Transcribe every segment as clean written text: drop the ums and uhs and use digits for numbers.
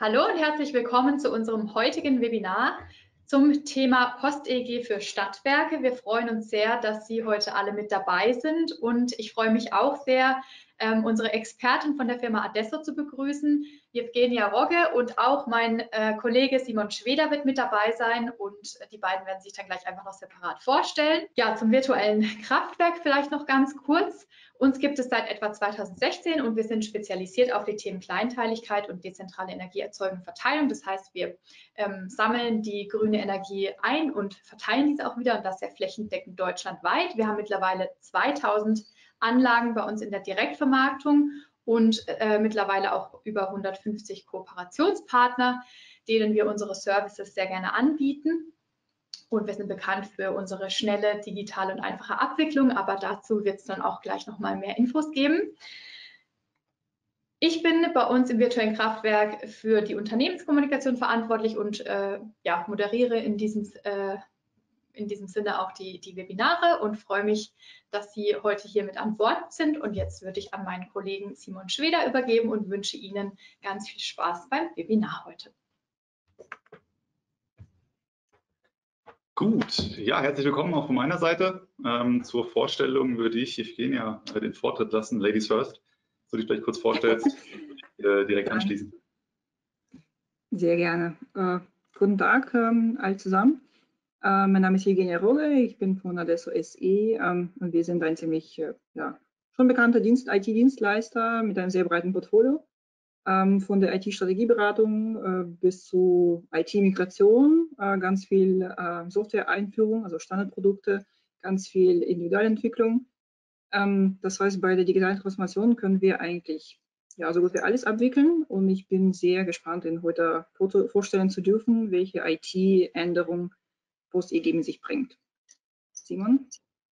Hallo und herzlich willkommen zu unserem heutigen Webinar zum Thema Post-EEG für Stadtwerke. Wir freuen uns sehr, dass Sie heute alle mit dabei sind und ich freue mich auch sehr, unsere Expertin von der Firma Adesso zu begrüßen, Evgenia Rogge, und auch mein Kollege Simon Schweder wird mit dabei sein und die beiden werden sich dann gleich einfach noch separat vorstellen. Ja, zum virtuellen Kraftwerk vielleicht noch ganz kurz. Uns gibt es seit etwa 2016 und wir sind spezialisiert auf die Themen Kleinteiligkeit und dezentrale Energieerzeugung und Verteilung. Das heißt, wir sammeln die grüne Energie ein und verteilen diese auch wieder, und das sehr flächendeckend deutschlandweit. Wir haben mittlerweile 2000 Anlagen bei uns in der Direktvermarktung und mittlerweile auch über 150 Kooperationspartner, denen wir unsere Services sehr gerne anbieten. Und wir sind bekannt für unsere schnelle, digitale und einfache Abwicklung, aber dazu wird es dann auch gleich nochmal mehr Infos geben. Ich bin bei uns im virtuellen Kraftwerk für die Unternehmenskommunikation verantwortlich und moderiere in diesem Sinne auch die Webinare und freue mich, dass Sie heute hier mit an Bord sind. Und jetzt würde ich an meinen Kollegen Simon Schweder übergeben und wünsche Ihnen ganz viel Spaß beim Webinar heute. Gut, ja, herzlich willkommen auch von meiner Seite. Zur Vorstellung würde ich Evgenia den Vortritt lassen. Ladies first. So, dich vielleicht kurz vorstellst, direkt anschließen. Sehr gerne. Guten Tag alle zusammen. Mein Name ist Evgenia Rogge, ich bin von Adesso SE und wir sind ein ziemlich schon bekannter IT-Dienstleister mit einem sehr breiten Portfolio. Von der IT-Strategieberatung bis zu IT-Migration, ganz viel Software-Einführung, also Standardprodukte, ganz viel Individualentwicklung. Das heißt, bei der digitalen Transformation können wir eigentlich so gut wie alles abwickeln, und ich bin sehr gespannt, Ihnen heute vorstellen zu dürfen, welche IT-Änderung Post-EEG mit sich bringt. Simon?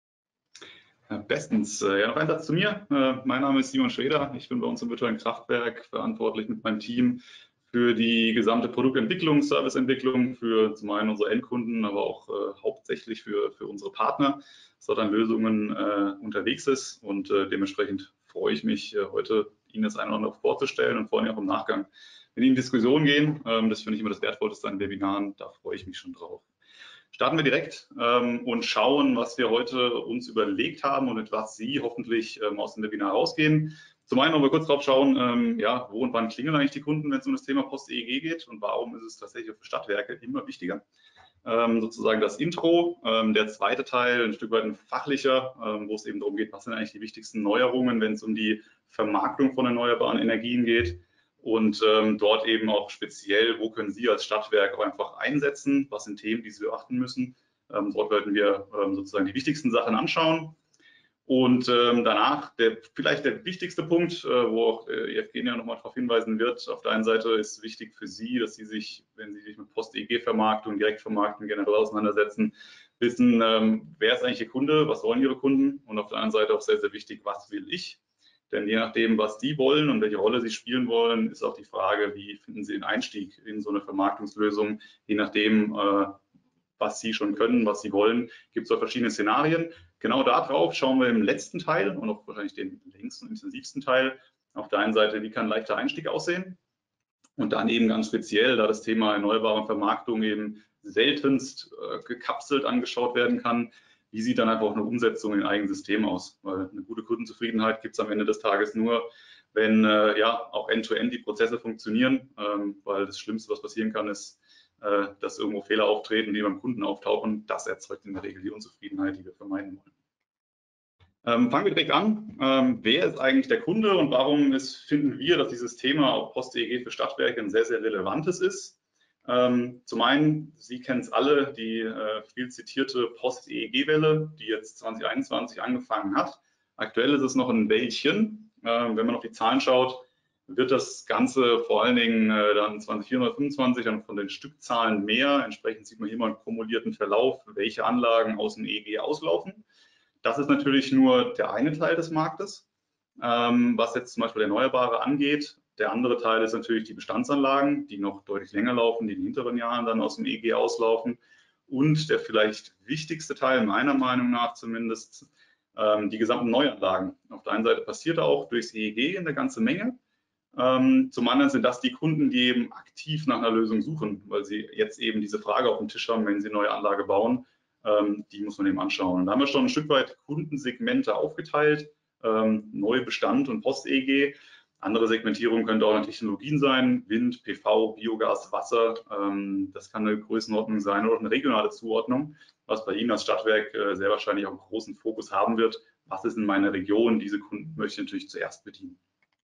Bestens. Ja, noch ein Satz zu mir. Mein Name ist Simon Schweder. Ich bin bei uns im virtuellen Kraftwerk verantwortlich mit meinem Team für die gesamte Produktentwicklung, Serviceentwicklung, für zum einen unsere Endkunden, aber auch hauptsächlich für unsere Partner, dass dort an Lösungen unterwegs ist. Und dementsprechend freue ich mich, heute Ihnen das eine oder andere vorzustellen und vor allem auch im Nachgang, wenn die in Diskussionen gehen. Das finde ich immer das Wertvollste an Webinaren. Da freue ich mich schon drauf. Starten wir direkt und schauen, was wir heute uns überlegt haben und mit was Sie hoffentlich aus dem Webinar rausgehen. Zum einen wollen wir kurz drauf schauen, wo und wann klingeln eigentlich die Kunden, wenn es um das Thema Post-EEG geht, und warum ist es tatsächlich für Stadtwerke immer wichtiger. Sozusagen das Intro. Der zweite Teil, ein Stück weit ein fachlicher, wo es eben darum geht, was sind eigentlich die wichtigsten Neuerungen, wenn es um die Vermarktung von erneuerbaren Energien geht. Und dort eben auch speziell, wo können Sie als Stadtwerk auch einfach einsetzen, was sind Themen, die Sie beachten müssen. Dort werden wir sozusagen die wichtigsten Sachen anschauen. Und danach vielleicht der wichtigste Punkt, wo auch Evgenia nochmal darauf hinweisen wird. Auf der einen Seite ist wichtig für Sie, dass Sie sich, wenn Sie sich mit Post-EEG-Vermarktung, Direktvermarktung generell auseinandersetzen, wissen, wer ist eigentlich Ihr Kunde, was wollen Ihre Kunden, und auf der anderen Seite auch sehr, sehr wichtig, was will ich? Denn je nachdem, was die wollen und welche Rolle sie spielen wollen, ist auch die Frage, wie finden sie den Einstieg in so eine Vermarktungslösung. Je nachdem, was sie schon können, was sie wollen, gibt es auch verschiedene Szenarien. Genau darauf schauen wir im letzten Teil und auch wahrscheinlich den längsten und intensivsten Teil. Auf der einen Seite, wie kann ein leichter Einstieg aussehen? Und dann eben ganz speziell, da das Thema erneuerbare Vermarktung eben seltenst gekapselt angeschaut werden kann, wie sieht dann einfach auch eine Umsetzung in eigenes System aus? Weil eine gute Kundenzufriedenheit gibt es am Ende des Tages nur, wenn auch end-to-end die Prozesse funktionieren, weil das Schlimmste, was passieren kann, ist, dass irgendwo Fehler auftreten, die beim Kunden auftauchen. Das erzeugt in der Regel die Unzufriedenheit, die wir vermeiden wollen. Fangen wir direkt an. Wer ist eigentlich der Kunde und warum finden wir, dass dieses Thema auch Post-EEG für Stadtwerke ein sehr, sehr relevantes ist? Zum einen, Sie kennen es alle, die viel zitierte Post-EEG-Welle, die jetzt 2021 angefangen hat. Aktuell ist es noch ein Weilchen. Wenn man auf die Zahlen schaut, wird das Ganze vor allen Dingen dann 2024 dann von den Stückzahlen mehr. Entsprechend sieht man hier mal einen kumulierten Verlauf, welche Anlagen aus dem EEG auslaufen. Das ist natürlich nur der eine Teil des Marktes, was jetzt zum Beispiel Erneuerbare angeht. Der andere Teil ist natürlich die Bestandsanlagen, die noch deutlich länger laufen, die in den hinteren Jahren dann aus dem EEG auslaufen. Und der vielleicht wichtigste Teil, meiner Meinung nach zumindest, die gesamten Neuanlagen. Auf der einen Seite passiert auch durchs EEG eine ganze Menge. Zum anderen sind das die Kunden, die eben aktiv nach einer Lösung suchen, weil sie jetzt eben diese Frage auf dem Tisch haben, wenn sie eine neue Anlage bauen. Die muss man eben anschauen. Und da haben wir schon ein Stück weit Kundensegmente aufgeteilt, Neubestand und Post-EEG. Andere Segmentierung könnte auch an Technologien sein, Wind, PV, Biogas, Wasser. Das kann eine Größenordnung sein oder eine regionale Zuordnung, was bei Ihnen als Stadtwerk sehr wahrscheinlich auch einen großen Fokus haben wird. Was ist in meiner Region? Diese Kunden möchte ich natürlich zuerst bedienen.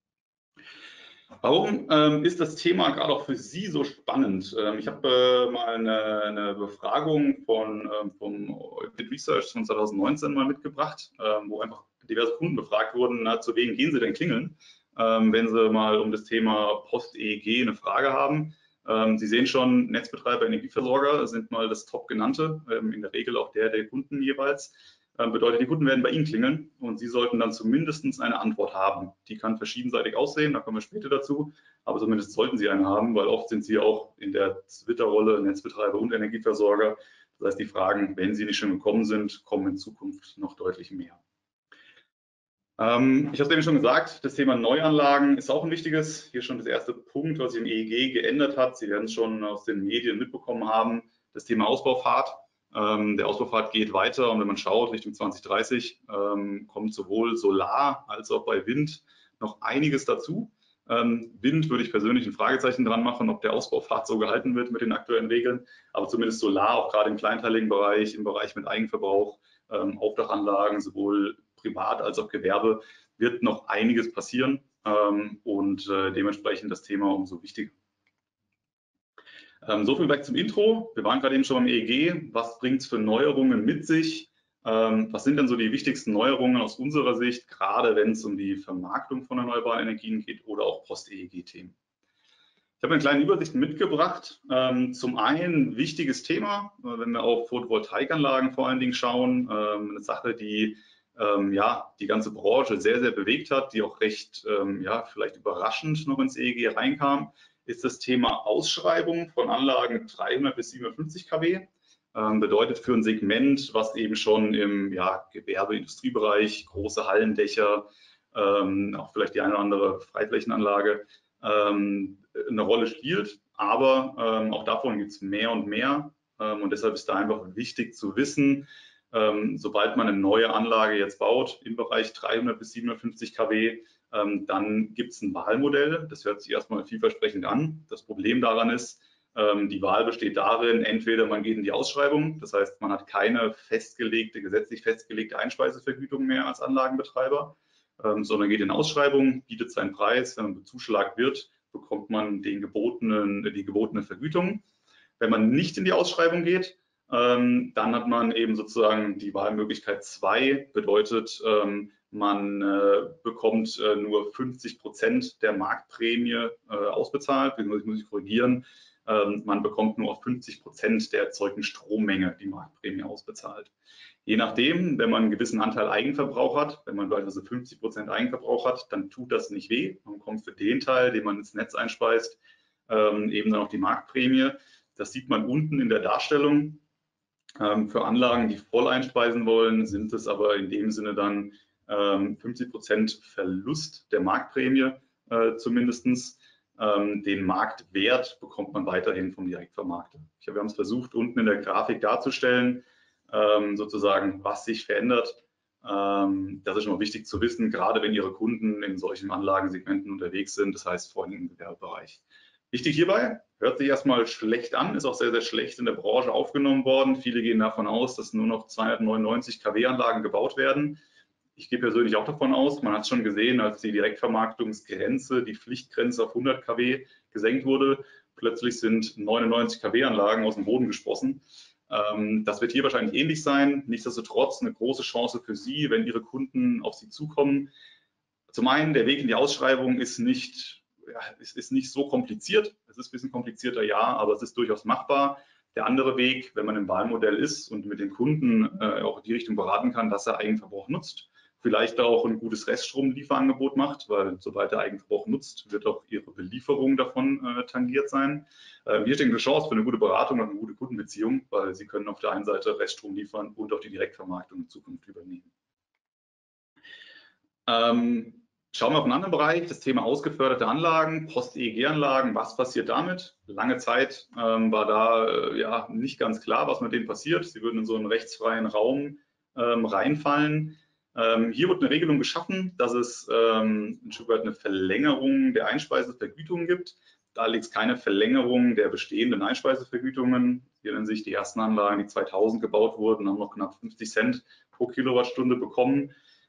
Warum ist das Thema gerade auch für Sie so spannend? Ich habe mal eine Befragung vom Bit Research von 2019 mal mitgebracht, wo einfach diverse Kunden befragt wurden, zu wem gehen Sie denn klingeln, wenn Sie mal um das Thema Post-EEG eine Frage haben. Sie sehen schon, Netzbetreiber, Energieversorger sind mal das Top genannte, in der Regel auch der Kunden jeweils. Bedeutet, die Kunden werden bei Ihnen klingeln und Sie sollten dann zumindest eine Antwort haben. Die kann verschiedenseitig aussehen, da kommen wir später dazu, aber zumindest sollten Sie eine haben, weil oft sind Sie auch in der Twitter-Rolle Netzbetreiber und Energieversorger. Das heißt, die Fragen, wenn sie nicht schon gekommen sind, kommen in Zukunft noch deutlich mehr. Ich habe es eben schon gesagt, das Thema Neuanlagen ist auch ein wichtiges. Hier schon das erste Punkt, was sich im EEG geändert hat. Sie werden es schon aus den Medien mitbekommen haben, das Thema Ausbaufahrt. Der Ausbaufahrt geht weiter und wenn man schaut Richtung 2030, kommt sowohl Solar als auch bei Wind noch einiges dazu. Wind würde ich persönlich ein Fragezeichen dran machen, ob der Ausbaufahrt so gehalten wird mit den aktuellen Regeln, aber zumindest Solar, auch gerade im kleinteiligen Bereich, im Bereich mit Eigenverbrauch, Aufdachanlagen, sowohl privat als auch Gewerbe, wird noch einiges passieren und dementsprechend das Thema umso wichtiger. So viel weg zum Intro. Wir waren gerade eben schon beim EEG. Was bringt es für Neuerungen mit sich? Was sind denn so die wichtigsten Neuerungen aus unserer Sicht, gerade wenn es um die Vermarktung von erneuerbaren Energien geht oder auch Post-EEG-Themen? Ich habe eine kleine Übersicht mitgebracht. Zum einen wichtiges Thema, wenn wir auf Photovoltaikanlagen vor allen Dingen schauen, eine Sache, die ja, die ganze Branche sehr, sehr bewegt hat, die auch recht, ja, vielleicht überraschend noch ins EEG reinkam, ist das Thema Ausschreibung von Anlagen 300 bis 750 kW. Bedeutet für ein Segment, was eben schon im Gewerbe-Industriebereich, große Hallendächer, auch vielleicht die eine oder andere Freiflächenanlage eine Rolle spielt. Aber auch davon gibt es mehr und mehr. Und deshalb ist da einfach wichtig zu wissen, sobald man eine neue Anlage jetzt baut im Bereich 300 bis 750 kW, dann gibt es ein Wahlmodell. Das hört sich erstmal vielversprechend an. Das Problem daran ist, die Wahl besteht darin, entweder man geht in die Ausschreibung, das heißt, man hat keine festgelegte, gesetzlich festgelegte Einspeisevergütung mehr als Anlagenbetreiber, sondern geht in Ausschreibung, bietet seinen Preis. Wenn man bezuschlagt wird, bekommt man die gebotene Vergütung. Wenn man nicht in die Ausschreibung geht, dann hat man eben sozusagen die Wahlmöglichkeit 2, bedeutet, man bekommt nur 50% der Marktprämie ausbezahlt, muss ich korrigieren, man bekommt nur auf 50% der erzeugten Strommenge die Marktprämie ausbezahlt. Je nachdem, wenn man einen gewissen Anteil Eigenverbrauch hat, wenn man beispielsweise 50% Eigenverbrauch hat, dann tut das nicht weh. Man bekommt für den Teil, den man ins Netz einspeist, eben dann auch die Marktprämie. Das sieht man unten in der Darstellung. Für Anlagen, die voll einspeisen wollen, sind es aber in dem Sinne dann 50% Verlust der Marktprämie zumindest. Den Marktwert bekommt man weiterhin vom Direktvermarkter. Wir haben es versucht, unten in der Grafik darzustellen, sozusagen, was sich verändert. Das ist schon mal wichtig zu wissen, gerade wenn Ihre Kunden in solchen Anlagensegmenten unterwegs sind, das heißt vor allem im Gewerbebereich. Wichtig hierbei, hört sich erstmal schlecht an, ist auch sehr, sehr schlecht in der Branche aufgenommen worden. Viele gehen davon aus, dass nur noch 299 kW-Anlagen gebaut werden. Ich gehe persönlich auch davon aus, man hat es schon gesehen, als die Direktvermarktungsgrenze, die Pflichtgrenze auf 100 kW gesenkt wurde, plötzlich sind 99 kW-Anlagen aus dem Boden gesprossen. Das wird hier wahrscheinlich ähnlich sein. Nichtsdestotrotz eine große Chance für Sie, wenn Ihre Kunden auf Sie zukommen. Zum einen, der Weg in die Ausschreibung ist nicht so kompliziert. Es ist ein bisschen komplizierter, ja, aber es ist durchaus machbar. Der andere Weg, wenn man im Wahlmodell ist und mit den Kunden auch in die Richtung beraten kann, dass er Eigenverbrauch nutzt, vielleicht auch ein gutes Reststromlieferangebot macht, weil sobald der Eigenverbrauch nutzt, wird auch Ihre Belieferung davon tangiert sein. Hier steht eine Chance für eine gute Beratung und eine gute Kundenbeziehung, weil Sie können auf der einen Seite Reststrom liefern und auch die Direktvermarktung in Zukunft übernehmen. Schauen wir auf einen anderen Bereich, das Thema ausgeförderte Anlagen, Post-EEG-Anlagen. Was passiert damit? Lange Zeit war da ja nicht ganz klar, was mit denen passiert. Sie würden in so einen rechtsfreien Raum reinfallen. Hier wird eine Regelung geschaffen, dass es ein Stück weit eine Verlängerung der Einspeisevergütung gibt. Allerdings keine Verlängerung der bestehenden Einspeisevergütungen. Hier nennen sich die ersten Anlagen, die 2000 gebaut wurden, haben noch knapp 50 Cent pro Kilowattstunde bekommen.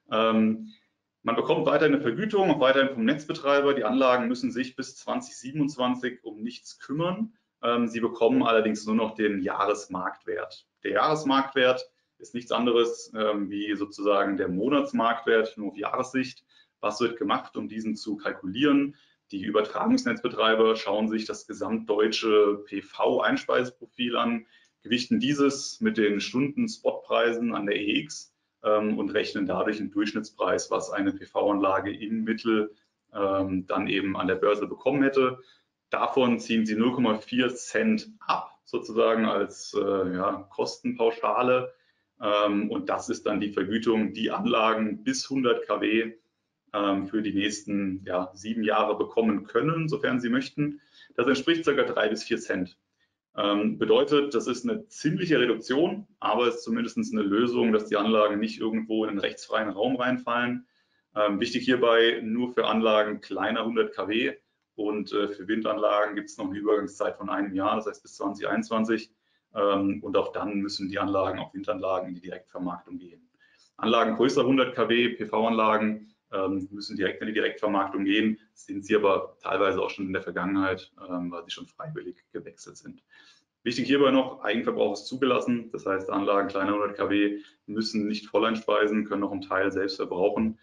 Man bekommt weiterhin eine Vergütung, auch weiterhin vom Netzbetreiber. Die Anlagen müssen sich bis 2027 um nichts kümmern. Sie bekommen allerdings nur noch den Jahresmarktwert. Der Jahresmarktwert ist nichts anderes wie sozusagen der Monatsmarktwert, nur auf Jahressicht. Was wird gemacht, um diesen zu kalkulieren? Die Übertragungsnetzbetreiber schauen sich das gesamtdeutsche PV-Einspeiseprofil an, gewichten dieses mit den Stunden-Spotpreisen an der EX und rechnen dadurch einen Durchschnittspreis, was eine PV-Anlage im Mittel dann eben an der Börse bekommen hätte. Davon ziehen sie 0,4 Cent ab, sozusagen als ja, Kostenpauschale. Und das ist dann die Vergütung, die Anlagen bis 100 kW für die nächsten 7 Jahre bekommen können, sofern sie möchten. Das entspricht ca. 3 bis 4 Cent. Bedeutet, das ist eine ziemliche Reduktion, aber es ist zumindest eine Lösung, dass die Anlagen nicht irgendwo in einen rechtsfreien Raum reinfallen. Wichtig hierbei, nur für Anlagen kleiner 100 kW und für Windanlagen gibt es noch eine Übergangszeit von einem Jahr, das heißt bis 2021. Und auch dann müssen die Anlagen, auch Windanlagen, in die Direktvermarktung gehen. Anlagen größer 100 kW, PV-Anlagen, müssen direkt in die Direktvermarktung gehen, sind sie aber teilweise auch schon in der Vergangenheit, weil sie schon freiwillig gewechselt sind. Wichtig hierbei noch, Eigenverbrauch ist zugelassen, das heißt Anlagen kleiner 100 kW müssen nicht voll einspeisen, können noch einen Teil selbst verbrauchen.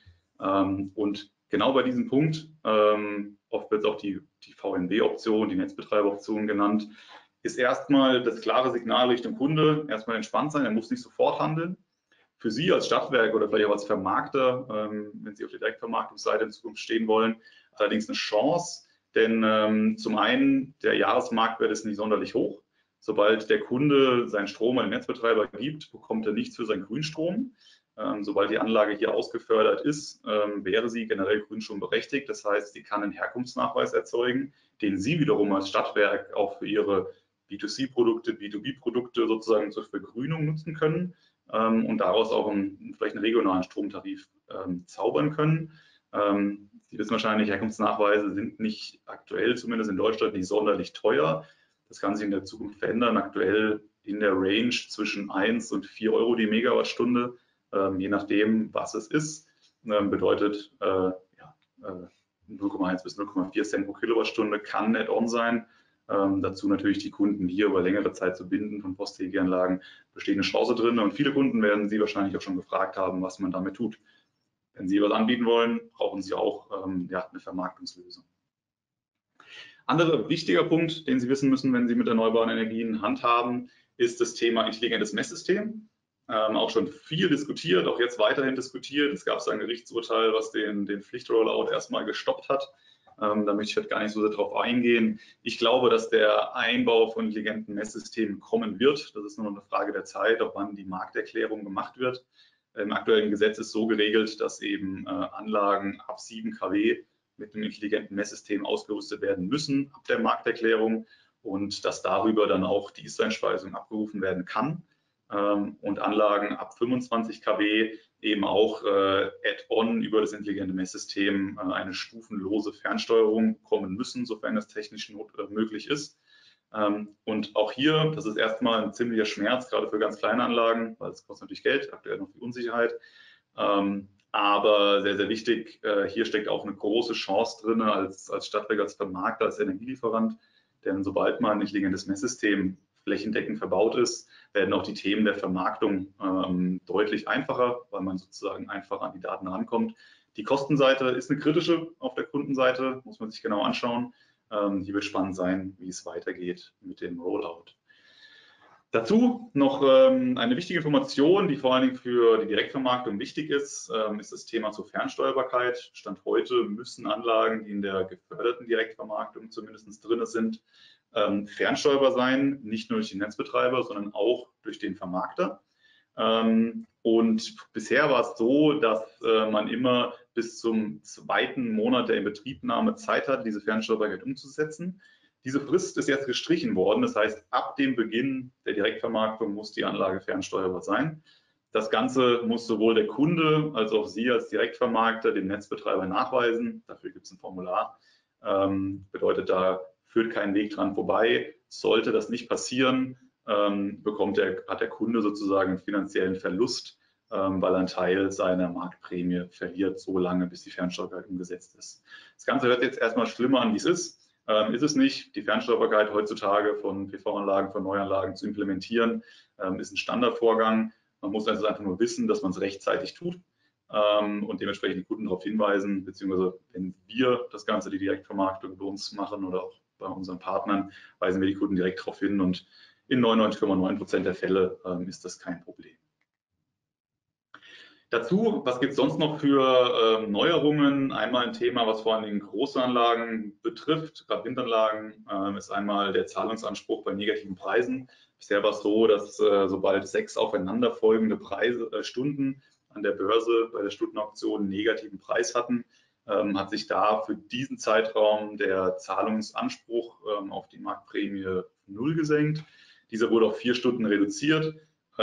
Und genau bei diesem Punkt, oft wird auch die VNB-Option, die Netzbetreiber-Option genannt, ist erstmal das klare Signal Richtung Kunde, erstmal entspannt sein, er muss nicht sofort handeln. Für Sie als Stadtwerk oder vielleicht auch als Vermarkter, wenn Sie auf der Direktvermarktungsseite in Zukunft stehen wollen, allerdings eine Chance, denn zum einen, der Jahresmarktwert ist nicht sonderlich hoch. Sobald der Kunde seinen Strom an den Netzbetreiber gibt, bekommt er nichts für seinen Grünstrom. Sobald die Anlage hier ausgefördert ist, wäre sie generell Grünstrom berechtigt. Das heißt, sie kann einen Herkunftsnachweis erzeugen, den Sie wiederum als Stadtwerk auch für Ihre B2C-Produkte, B2B-Produkte sozusagen zur Vergrünung nutzen können. Und daraus auch vielleicht einen regionalen Stromtarif zaubern können. Sie wissen wahrscheinlich, Herkunftsnachweise sind nicht aktuell, zumindest in Deutschland, nicht sonderlich teuer. Das kann sich in der Zukunft verändern. Aktuell in der Range zwischen 1 und 4 Euro die Megawattstunde, je nachdem, was es ist. Bedeutet 0,1 bis 0,4 Cent pro Kilowattstunde kann Add-on sein. Dazu natürlich die Kunden hier über längere Zeit zu binden von Post-EEG-Anlagen, besteht eine Chance drin. Und viele Kunden werden Sie wahrscheinlich auch schon gefragt haben, was man damit tut. Wenn Sie was anbieten wollen, brauchen Sie auch eine Vermarktungslösung. Anderer wichtiger Punkt, den Sie wissen müssen, wenn Sie mit erneuerbaren Energien handhaben, ist das Thema intelligentes Messsystem. Auch schon viel diskutiert, auch jetzt weiterhin diskutiert. Es gab ein Gerichtsurteil, was den Pflichtrollout erstmal gestoppt hat. Da möchte ich halt gar nicht so sehr darauf eingehen. Ich glaube, dass der Einbau von intelligenten Messsystemen kommen wird. Das ist nur noch eine Frage der Zeit, ob wann die Markterklärung gemacht wird. Im aktuellen Gesetz ist so geregelt, dass eben Anlagen ab 7 kW mit einem intelligenten Messsystem ausgerüstet werden müssen ab der Markterklärung und dass darüber dann auch die Ist-Einspeisung abgerufen werden kann. Und Anlagen ab 25 kW eben auch Add-on über das intelligente Messsystem eine stufenlose Fernsteuerung bekommen müssen, sofern das technisch möglich ist. Und auch hier, das ist erstmal ein ziemlicher Schmerz, gerade für ganz kleine Anlagen, weil es kostet natürlich Geld, aktuell noch die Unsicherheit. Aber sehr, sehr wichtig, hier steckt auch eine große Chance drin als Stadtwerk, als Vermarkter, als Energielieferant. Denn sobald man ein intelligentes Messsystem flächendeckend verbaut ist, werden auch die Themen der Vermarktung deutlich einfacher, weil man sozusagen einfacher an die Daten rankommt. Die Kostenseite ist eine kritische auf der Kundenseite, muss man sich genau anschauen. Hier wird spannend sein, wie es weitergeht mit dem Rollout. Dazu noch eine wichtige Information, die vor allen Dingen für die Direktvermarktung wichtig ist, ist das Thema zur Fernsteuerbarkeit. Stand heute müssen Anlagen, die in der geförderten Direktvermarktung zumindest drin sind, fernsteuerbar sein, nicht nur durch den Netzbetreiber, sondern auch durch den Vermarkter. Und bisher war es so, dass man immer bis zum 2. Monat der Inbetriebnahme Zeit hat, diese Fernsteuerbarkeit umzusetzen. Diese Frist ist jetzt gestrichen worden. Das heißt, ab dem Beginn der Direktvermarktung muss die Anlage fernsteuerbar sein. Das Ganze muss sowohl der Kunde als auch Sie als Direktvermarkter dem Netzbetreiber nachweisen. Dafür gibt es ein Formular. Bedeutet, da führt kein Weg dran vorbei. Sollte das nicht passieren, hat der Kunde sozusagen einen finanziellen Verlust, weil er einen Teil seiner Marktprämie verliert, so lange, bis die Fernsteuerbarkeit umgesetzt ist. Das Ganze hört jetzt erstmal schlimmer an, wie es ist. Ist es nicht. Die Fernsteuerbarkeit heutzutage von PV-Anlagen, von Neuanlagen zu implementieren, ist ein Standardvorgang. Man muss also einfach nur wissen, dass man es rechtzeitig tut und dementsprechend die Kunden darauf hinweisen, beziehungsweise wenn wir das Ganze, die Direktvermarktung bei uns machen oder auch bei unseren Partnern, weisen wir die Kunden direkt darauf hin und in 99,9% der Fälle ist das kein Problem. Dazu, was gibt es sonst noch für Neuerungen? Einmal ein Thema, was vor allem große Anlagen betrifft, gerade Windanlagen, ist einmal der Zahlungsanspruch bei negativen Preisen. Bisher war es so, dass sobald 6 aufeinanderfolgende Stunden an der Börse bei der Stundenauktion einen negativen Preis hatten, hat sich da für diesen Zeitraum der Zahlungsanspruch auf die Marktprämie 0 gesenkt. Dieser wurde auf 4 Stunden reduziert.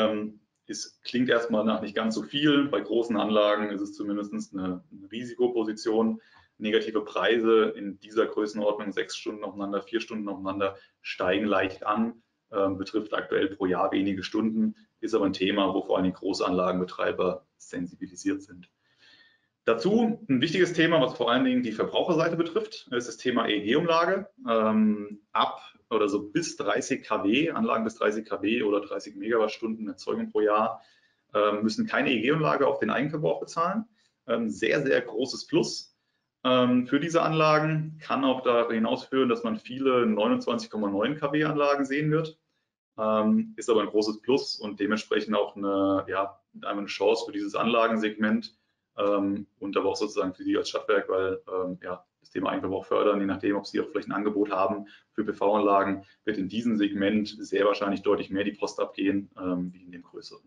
Es klingt erstmal nach nicht ganz so viel. Bei großen Anlagen ist es zumindest eine Risikoposition. Negative Preise in dieser Größenordnung, 6 Stunden aufeinander, 4 Stunden aufeinander, steigen leicht an, betrifft aktuell pro Jahr wenige Stunden, ist aber ein Thema, wo vor allem die Großanlagenbetreiber sensibilisiert sind. Dazu ein wichtiges Thema, was vor allen Dingen die Verbraucherseite betrifft, ist das Thema EEG-Umlage. Ab oder so bis 30 kW, Anlagen bis 30 kW oder 30 Megawattstunden Erzeugung pro Jahr, müssen keine EEG-Umlage auf den Eigenverbrauch bezahlen. Sehr, sehr großes Plus für diese Anlagen. Kann auch darüber hinausführen, dass man viele 29,9 kW Anlagen sehen wird. Ist aber ein großes Plus und dementsprechend auch eine Chance für dieses Anlagensegment und aber auch sozusagen für Sie als Stadtwerk, weil das Thema Eigenverbrauch fördern, je nachdem, ob Sie auch vielleicht ein Angebot haben für PV-Anlagen, wird in diesem Segment sehr wahrscheinlich deutlich mehr die Post abgehen, wie in dem größeren.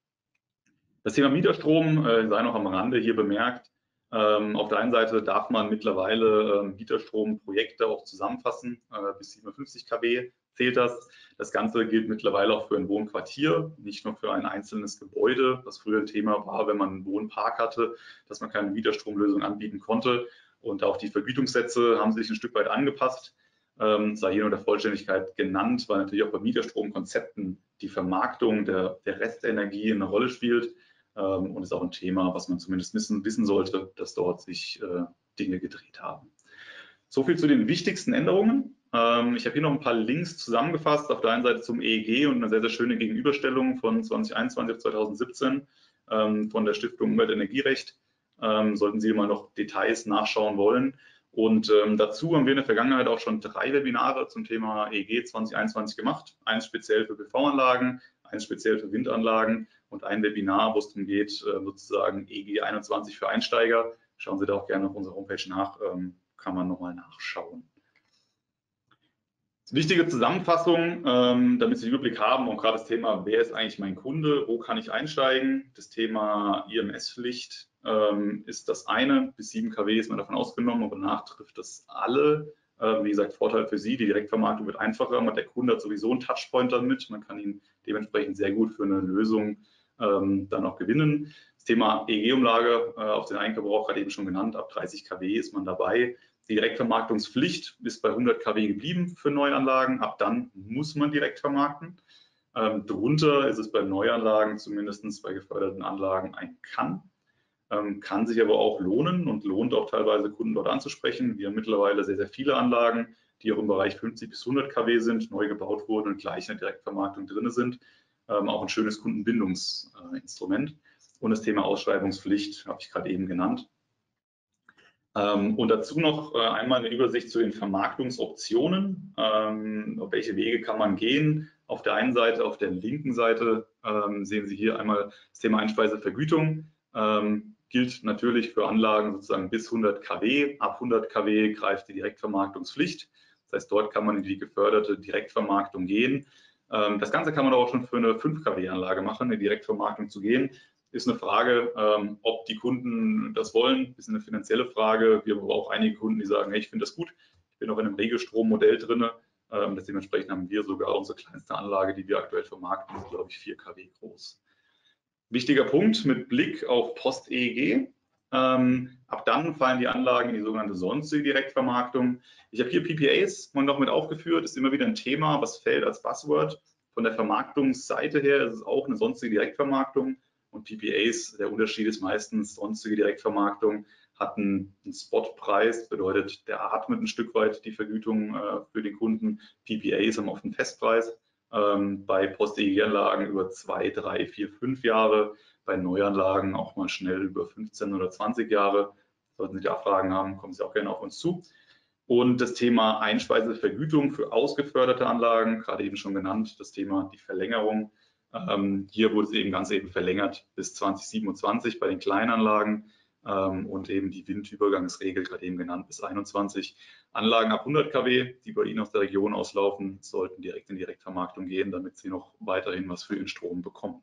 Das Thema Mieterstrom sei noch am Rande hier bemerkt. Auf der einen Seite darf man mittlerweile Mieterstromprojekte auch zusammenfassen, bis 57 kW zählt das. Das Ganze gilt mittlerweile auch für ein Wohnquartier, nicht nur für ein einzelnes Gebäude, was früher ein Thema war, wenn man einen Wohnpark hatte, dass man keine Mieterstromlösung anbieten konnte. Und auch die Vergütungssätze haben sich ein Stück weit angepasst. Sei hier nur der Vollständigkeit genannt, weil natürlich auch bei Mieterstromkonzepten die Vermarktung der Restenergie eine Rolle spielt. Und ist auch ein Thema, was man zumindest wissen sollte, dass dort sich Dinge gedreht haben. So viel zu den wichtigsten Änderungen. Ich habe hier noch ein paar Links zusammengefasst. Auf der einen Seite zum EEG und eine sehr, sehr schöne Gegenüberstellung von 2021 auf 2017 von der Stiftung Umwelt- und Energierecht. Sollten Sie mal noch Details nachschauen wollen. Und dazu haben wir in der Vergangenheit auch schon 3 Webinare zum Thema EEG 2021 gemacht. Eins speziell für PV-Anlagen, eins speziell für Windanlagen und ein Webinar, wo es darum geht, sozusagen EEG 21 für Einsteiger. Schauen Sie da auch gerne auf unserer Homepage nach, kann man nochmal nachschauen. Wichtige Zusammenfassung, damit Sie den Überblick haben, und gerade das Thema, wer ist eigentlich mein Kunde, wo kann ich einsteigen? Das Thema IMS-Pflicht ist das eine, bis 7 kW ist man davon ausgenommen, aber danach trifft das alle. Wie gesagt, Vorteil für Sie, die Direktvermarktung wird einfacher, der Kunde hat sowieso einen Touchpoint damit, man kann ihn dementsprechend sehr gut für eine Lösung dann auch gewinnen. Das Thema EEG-Umlage auf den Eigenverbrauch gerade eben schon genannt, ab 30 kW ist man dabei. Die Direktvermarktungspflicht ist bei 100 kW geblieben für Neuanlagen. Ab dann muss man direkt vermarkten. Drunter ist es bei Neuanlagen, zumindest bei geförderten Anlagen, ein Kann. Kann sich aber auch lohnen und lohnt auch teilweise Kunden dort anzusprechen. Wir haben mittlerweile sehr, sehr viele Anlagen, die auch im Bereich 50 bis 100 kW sind, neu gebaut wurden und gleich in der Direktvermarktung drin sind. Auch ein schönes Kundenbindungsinstrument. Und das Thema Ausschreibungspflicht habe ich gerade eben genannt. Und dazu noch einmal eine Übersicht zu den Vermarktungsoptionen. Auf welche Wege kann man gehen? Auf der einen Seite, auf der linken Seite sehen Sie hier einmal das Thema Einspeisevergütung. Gilt natürlich für Anlagen sozusagen bis 100 kW. Ab 100 kW greift die Direktvermarktungspflicht. Das heißt, dort kann man in die geförderte Direktvermarktung gehen. Das Ganze kann man auch schon für eine 5 kW-Anlage machen, eine Direktvermarktung zu gehen. Ist eine Frage, ob die Kunden das wollen, ist eine finanzielle Frage. Wir haben aber auch einige Kunden, die sagen, hey, ich finde das gut, ich bin auch in einem Regelstrommodell drin. Dementsprechend haben wir sogar unsere kleinste Anlage, die wir aktuell vermarkten, ist, glaube ich, 4 kW groß. Wichtiger Punkt mit Blick auf Post-EEG. Ab dann fallen die Anlagen in die sogenannte sonstige Direktvermarktung. Ich habe hier PPAs mal noch mit aufgeführt, ist immer wieder ein Thema, was fällt als Buzzword. Von der Vermarktungsseite her ist es auch eine sonstige Direktvermarktung und PPAs, der Unterschied ist meistens, sonstige Direktvermarktung hat einen Spotpreis, bedeutet, der atmet ein Stück weit die Vergütung für den Kunden. PPAs haben oft einen Festpreis. Bei Post-EEG-Anlagen über 2, 3, 4, 5 Jahre, bei Neuanlagen auch mal schnell über 15 oder 20 Jahre. Sollten Sie da Fragen haben, kommen Sie auch gerne auf uns zu. Und das Thema Einspeisevergütung für ausgeförderte Anlagen, gerade eben schon genannt, das Thema die Verlängerung. Hier wurde es eben ganz eben verlängert bis 2027 bei den Kleinanlagen und eben die Windübergangsregel, gerade eben genannt, bis 21. Anlagen ab 100 kW, die bei Ihnen aus der Region auslaufen, sollten direkt in Direktvermarktung gehen, damit Sie noch weiterhin was für Ihren Strom bekommen.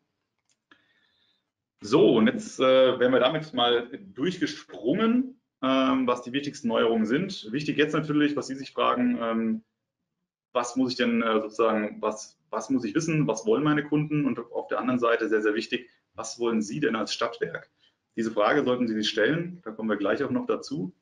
So, und jetzt werden wir damit mal durchgesprungen, was die wichtigsten Neuerungen sind. Wichtig jetzt natürlich, was Sie sich fragen, was muss ich denn sozusagen, was muss ich wissen, was wollen meine Kunden? Und auf der anderen Seite sehr, sehr wichtig, was wollen Sie denn als Stadtwerk? Diese Frage sollten Sie sich stellen, da kommen wir gleich auch noch dazu.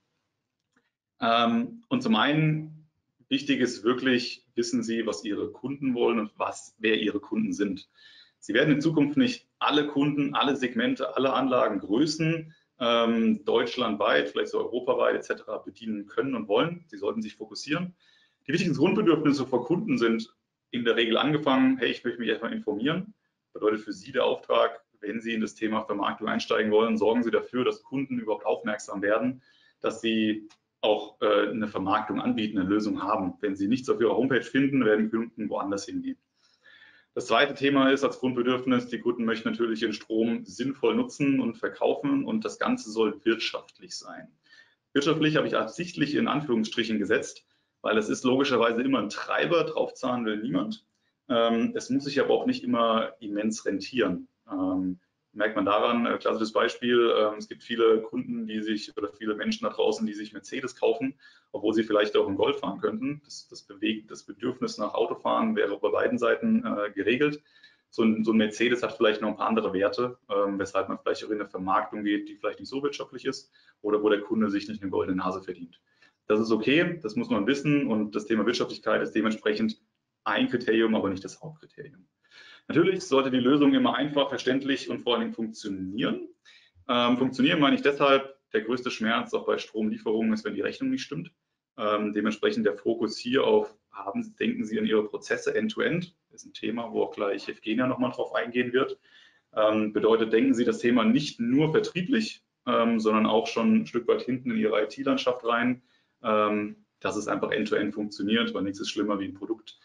Und zum einen, wichtig ist wirklich, wissen Sie, was Ihre Kunden wollen und wer Ihre Kunden sind. Sie werden in Zukunft nicht alle Kunden, alle Segmente, alle Anlagengrößen deutschlandweit, vielleicht so europaweit etc. bedienen können und wollen. Sie sollten sich fokussieren. Die wichtigsten Grundbedürfnisse von Kunden sind in der Regel angefangen, hey, ich möchte mich erstmal informieren. Bedeutet für Sie der Auftrag, wenn Sie in das Thema Vermarktung einsteigen wollen, sorgen Sie dafür, dass Kunden überhaupt aufmerksam werden, dass Sie auch eine Vermarktung anbieten, eine Lösung haben. Wenn Sie nichts auf Ihrer Homepage finden, werden Kunden woanders hingehen. Das zweite Thema ist als Grundbedürfnis, die Kunden möchten natürlich ihren Strom sinnvoll nutzen und verkaufen und das Ganze soll wirtschaftlich sein. Wirtschaftlich habe ich absichtlich in Anführungsstrichen gesetzt, weil es ist logischerweise immer ein Treiber, drauf zahlen will niemand. Es muss sich aber auch nicht immer immens rentieren. Merkt man daran, klassisches Beispiel, es gibt viele Kunden, die sich oder viele Menschen da draußen, die sich Mercedes kaufen, obwohl sie vielleicht auch einen Golf fahren könnten. Das Bedürfnis nach Autofahren wäre bei beiden Seiten geregelt. So ein Mercedes hat vielleicht noch ein paar andere Werte, weshalb man vielleicht auch in eine Vermarktung geht, die vielleicht nicht so wirtschaftlich ist oder wo der Kunde sich nicht eine goldene Nase verdient. Das ist okay, das muss man wissen und das Thema Wirtschaftlichkeit ist dementsprechend ein Kriterium, aber nicht das Hauptkriterium. Natürlich sollte die Lösung immer einfach, verständlich und vor allen Dingen funktionieren. Funktionieren meine ich deshalb, der größte Schmerz auch bei Stromlieferungen ist, wenn die Rechnung nicht stimmt. Dementsprechend der Fokus hier auf, denken Sie an Ihre Prozesse end-to-end, ist ein Thema, wo auch gleich Evgenia nochmal drauf eingehen wird. Bedeutet, denken Sie das Thema nicht nur vertrieblich, sondern auch schon ein Stück weit hinten in Ihre IT-Landschaft rein, dass es einfach end-to-end funktioniert, weil nichts ist schlimmer wie ein Produkt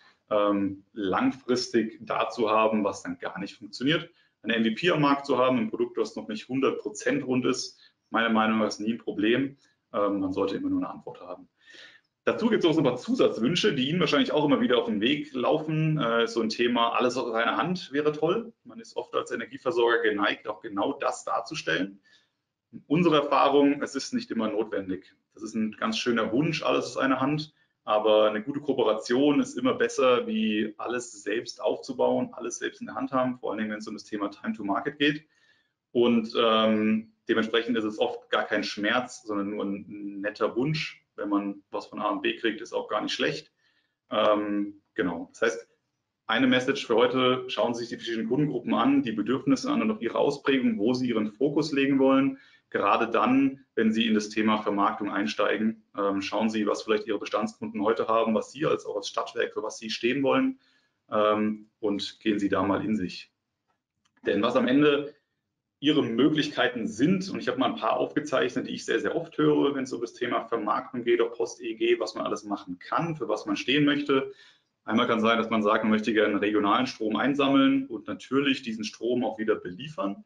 langfristig da zu haben, was dann gar nicht funktioniert. Eine MVP am Markt zu haben, ein Produkt, das noch nicht 100% rund ist, meiner Meinung nach ist nie ein Problem. Man sollte immer nur eine Antwort haben. Dazu gibt es auch so ein paar Zusatzwünsche, die Ihnen wahrscheinlich auch immer wieder auf den Weg laufen. So ein Thema, alles aus einer Hand wäre toll. Man ist oft als Energieversorger geneigt, auch genau das darzustellen. Unsere Erfahrung, es ist nicht immer notwendig. Das ist ein ganz schöner Wunsch, alles aus einer Hand. Aber eine gute Kooperation ist immer besser, wie alles selbst aufzubauen, alles selbst in der Hand haben, vor allen Dingen, wenn es um das Thema Time to Market geht. Und dementsprechend ist es oft gar kein Schmerz, sondern nur ein netter Wunsch. Wenn man was von A und B kriegt, ist auch gar nicht schlecht. Genau. Das heißt, eine Message für heute, schauen Sie sich die verschiedenen Kundengruppen an, die Bedürfnisse an und auch ihre Ausprägung, wo Sie Ihren Fokus legen wollen. Gerade dann, wenn Sie in das Thema Vermarktung einsteigen, schauen Sie, was vielleicht Ihre Bestandskunden heute haben, was Sie auch als Stadtwerk, für was Sie stehen wollen und gehen Sie da mal in sich. Denn was am Ende Ihre Möglichkeiten sind, und ich habe mal ein paar aufgezeichnet, die ich sehr, sehr oft höre, wenn es um das Thema Vermarktung geht, auch Post-EEG, was man alles machen kann, für was man stehen möchte. Einmal kann sein, dass man sagt, man möchte gerne regionalen Strom einsammeln und natürlich diesen Strom auch wieder beliefern.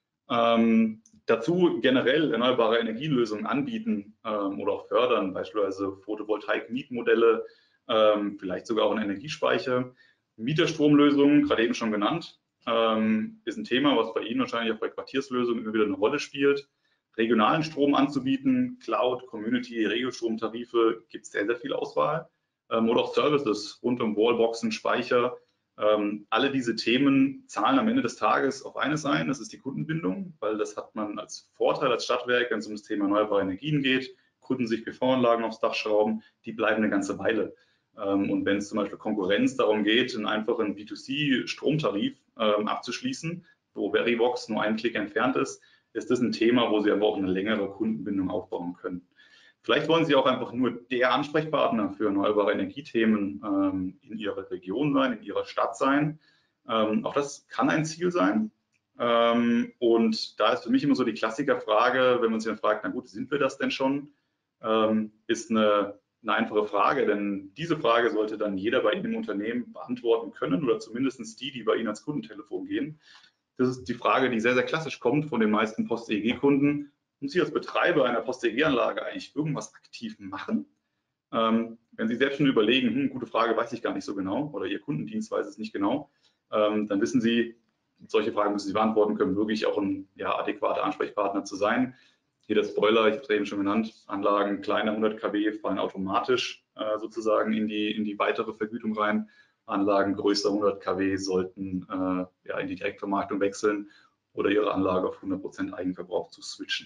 Dazu generell erneuerbare Energielösungen anbieten oder auch fördern, beispielsweise Photovoltaik-Mietmodelle, vielleicht sogar auch einen Energiespeicher. Mieterstromlösungen, gerade eben schon genannt, ist ein Thema, was bei Ihnen wahrscheinlich auch bei Quartierslösungen immer wieder eine Rolle spielt. Regionalen Strom anzubieten, Cloud, Community, Regelstromtarife, gibt es sehr, sehr viel Auswahl. Oder auch Services rund um Wallboxen, Speicher. Alle diese Themen zahlen am Ende des Tages auf eines ein, das ist die Kundenbindung, weil das hat man als Vorteil als Stadtwerk, wenn es um das Thema erneuerbare Energien geht, Kunden sich PV-Anlagen aufs Dach schrauben, die bleiben eine ganze Weile. Und wenn es zum Beispiel Konkurrenz darum geht, einen einfachen B2C-Stromtarif abzuschließen, wo Verivox nur einen Klick entfernt ist, ist das ein Thema, wo Sie aber auch eine längere Kundenbindung aufbauen können. Vielleicht wollen Sie auch einfach nur der Ansprechpartner für erneuerbare Energiethemen in Ihrer Region sein, in Ihrer Stadt sein. Auch das kann ein Ziel sein. Und da ist für mich immer so die Klassikerfrage, wenn man sich dann fragt, na gut, sind wir das denn schon? Ist eine einfache Frage, denn diese Frage sollte dann jeder bei Ihnen im Unternehmen beantworten können oder zumindest die bei Ihnen ans Kundentelefon gehen. Das ist die Frage, die sehr, sehr klassisch kommt von den meisten Post-EEG-Kunden. Muss ich als Betreiber einer Post-EEG-Anlage eigentlich irgendwas aktiv machen? Wenn Sie selbst schon überlegen, gute Frage, weiß ich gar nicht so genau, oder Ihr Kundendienst weiß es nicht genau, dann wissen Sie, solche Fragen müssen Sie beantworten können, wirklich auch ein adäquater Ansprechpartner zu sein. Hier der Spoiler, ich habe es eben schon genannt, Anlagen kleiner 100 kW fallen automatisch sozusagen in die weitere Vergütung rein. Anlagen größer 100 kW sollten in die Direktvermarktung wechseln oder ihre Anlage auf 100% Eigenverbrauch zu switchen.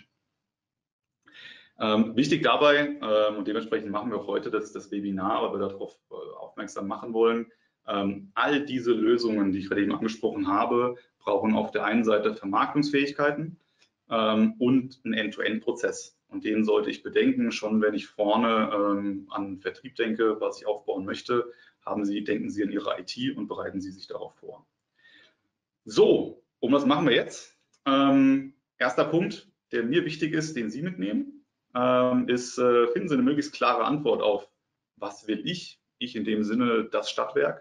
Wichtig dabei, und dementsprechend machen wir auch heute das Webinar, weil wir darauf aufmerksam machen wollen, all diese Lösungen, die ich gerade eben angesprochen habe, brauchen auf der einen Seite Vermarktungsfähigkeiten und einen End-to-End-Prozess. Und den sollte ich bedenken, schon wenn ich vorne an Vertrieb denke, was ich aufbauen möchte, denken Sie an Ihre IT und bereiten Sie sich darauf vor. So, was machen wir jetzt? Erster Punkt, der mir wichtig ist, den Sie mitnehmen, ist, finden Sie eine möglichst klare Antwort auf, was will ich in dem Sinne das Stadtwerk,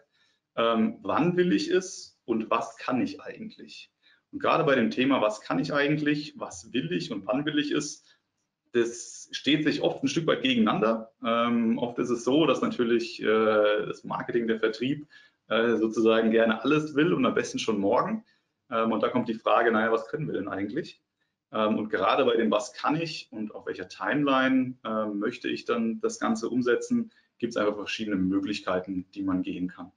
wann will ich es und was kann ich eigentlich? Und gerade bei dem Thema, was kann ich eigentlich, was will ich und wann will ich es, das steht sich oft ein Stück weit gegeneinander. Oft ist es so, dass natürlich das Marketing, der Vertrieb sozusagen gerne alles will und am besten schon morgen. Und da kommt die Frage, naja, was können wir denn eigentlich? Und gerade bei dem, was kann ich und auf welcher Timeline möchte ich dann das Ganze umsetzen, gibt es einfach verschiedene Möglichkeiten, die man gehen kann.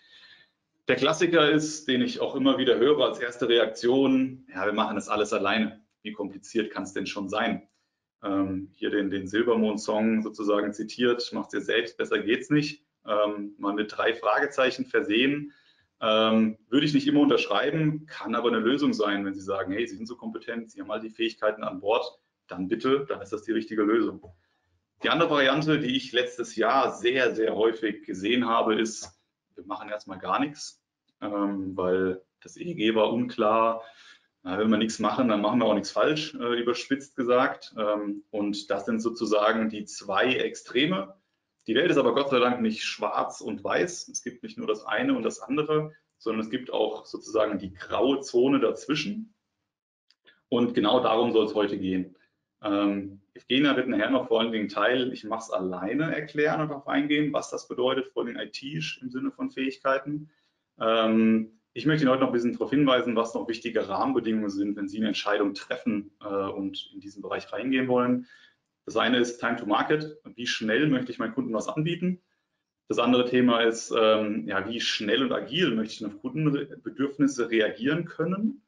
Der Klassiker ist, den ich auch immer wieder höre als erste Reaktion, ja, wir machen das alles alleine. Wie kompliziert kann es denn schon sein? Hier den Silbermond-Song sozusagen zitiert, macht es ihr selbst, besser geht's nicht. Mal mit 3 Fragezeichen versehen. Würde ich nicht immer unterschreiben, kann aber eine Lösung sein, wenn Sie sagen, hey, Sie sind so kompetent, Sie haben all die Fähigkeiten an Bord, dann bitte, dann ist das die richtige Lösung. Die andere Variante, die ich letztes Jahr sehr, sehr häufig gesehen habe, ist, wir machen erstmal gar nichts, weil das EEG war unklar. Wenn wir nichts machen, dann machen wir auch nichts falsch, überspitzt gesagt. Und das sind sozusagen die 2 Extreme. Die Welt ist aber Gott sei Dank nicht schwarz und weiß. Es gibt nicht nur das eine und das andere, sondern es gibt auch sozusagen die graue Zone dazwischen. Und genau darum soll es heute gehen. Evgenia wird nachher noch vor allen Dingen Teil, ich mache es alleine, erklären und darauf eingehen, was das bedeutet, vor allem IT im Sinne von Fähigkeiten. Ich möchte Ihnen heute noch ein bisschen darauf hinweisen, was noch wichtige Rahmenbedingungen sind, wenn Sie eine Entscheidung treffen und in diesen Bereich reingehen wollen. Das eine ist Time to Market. Wie schnell möchte ich meinen Kunden was anbieten? Das andere Thema ist, wie schnell und agil möchte ich auf Kundenbedürfnisse reagieren können?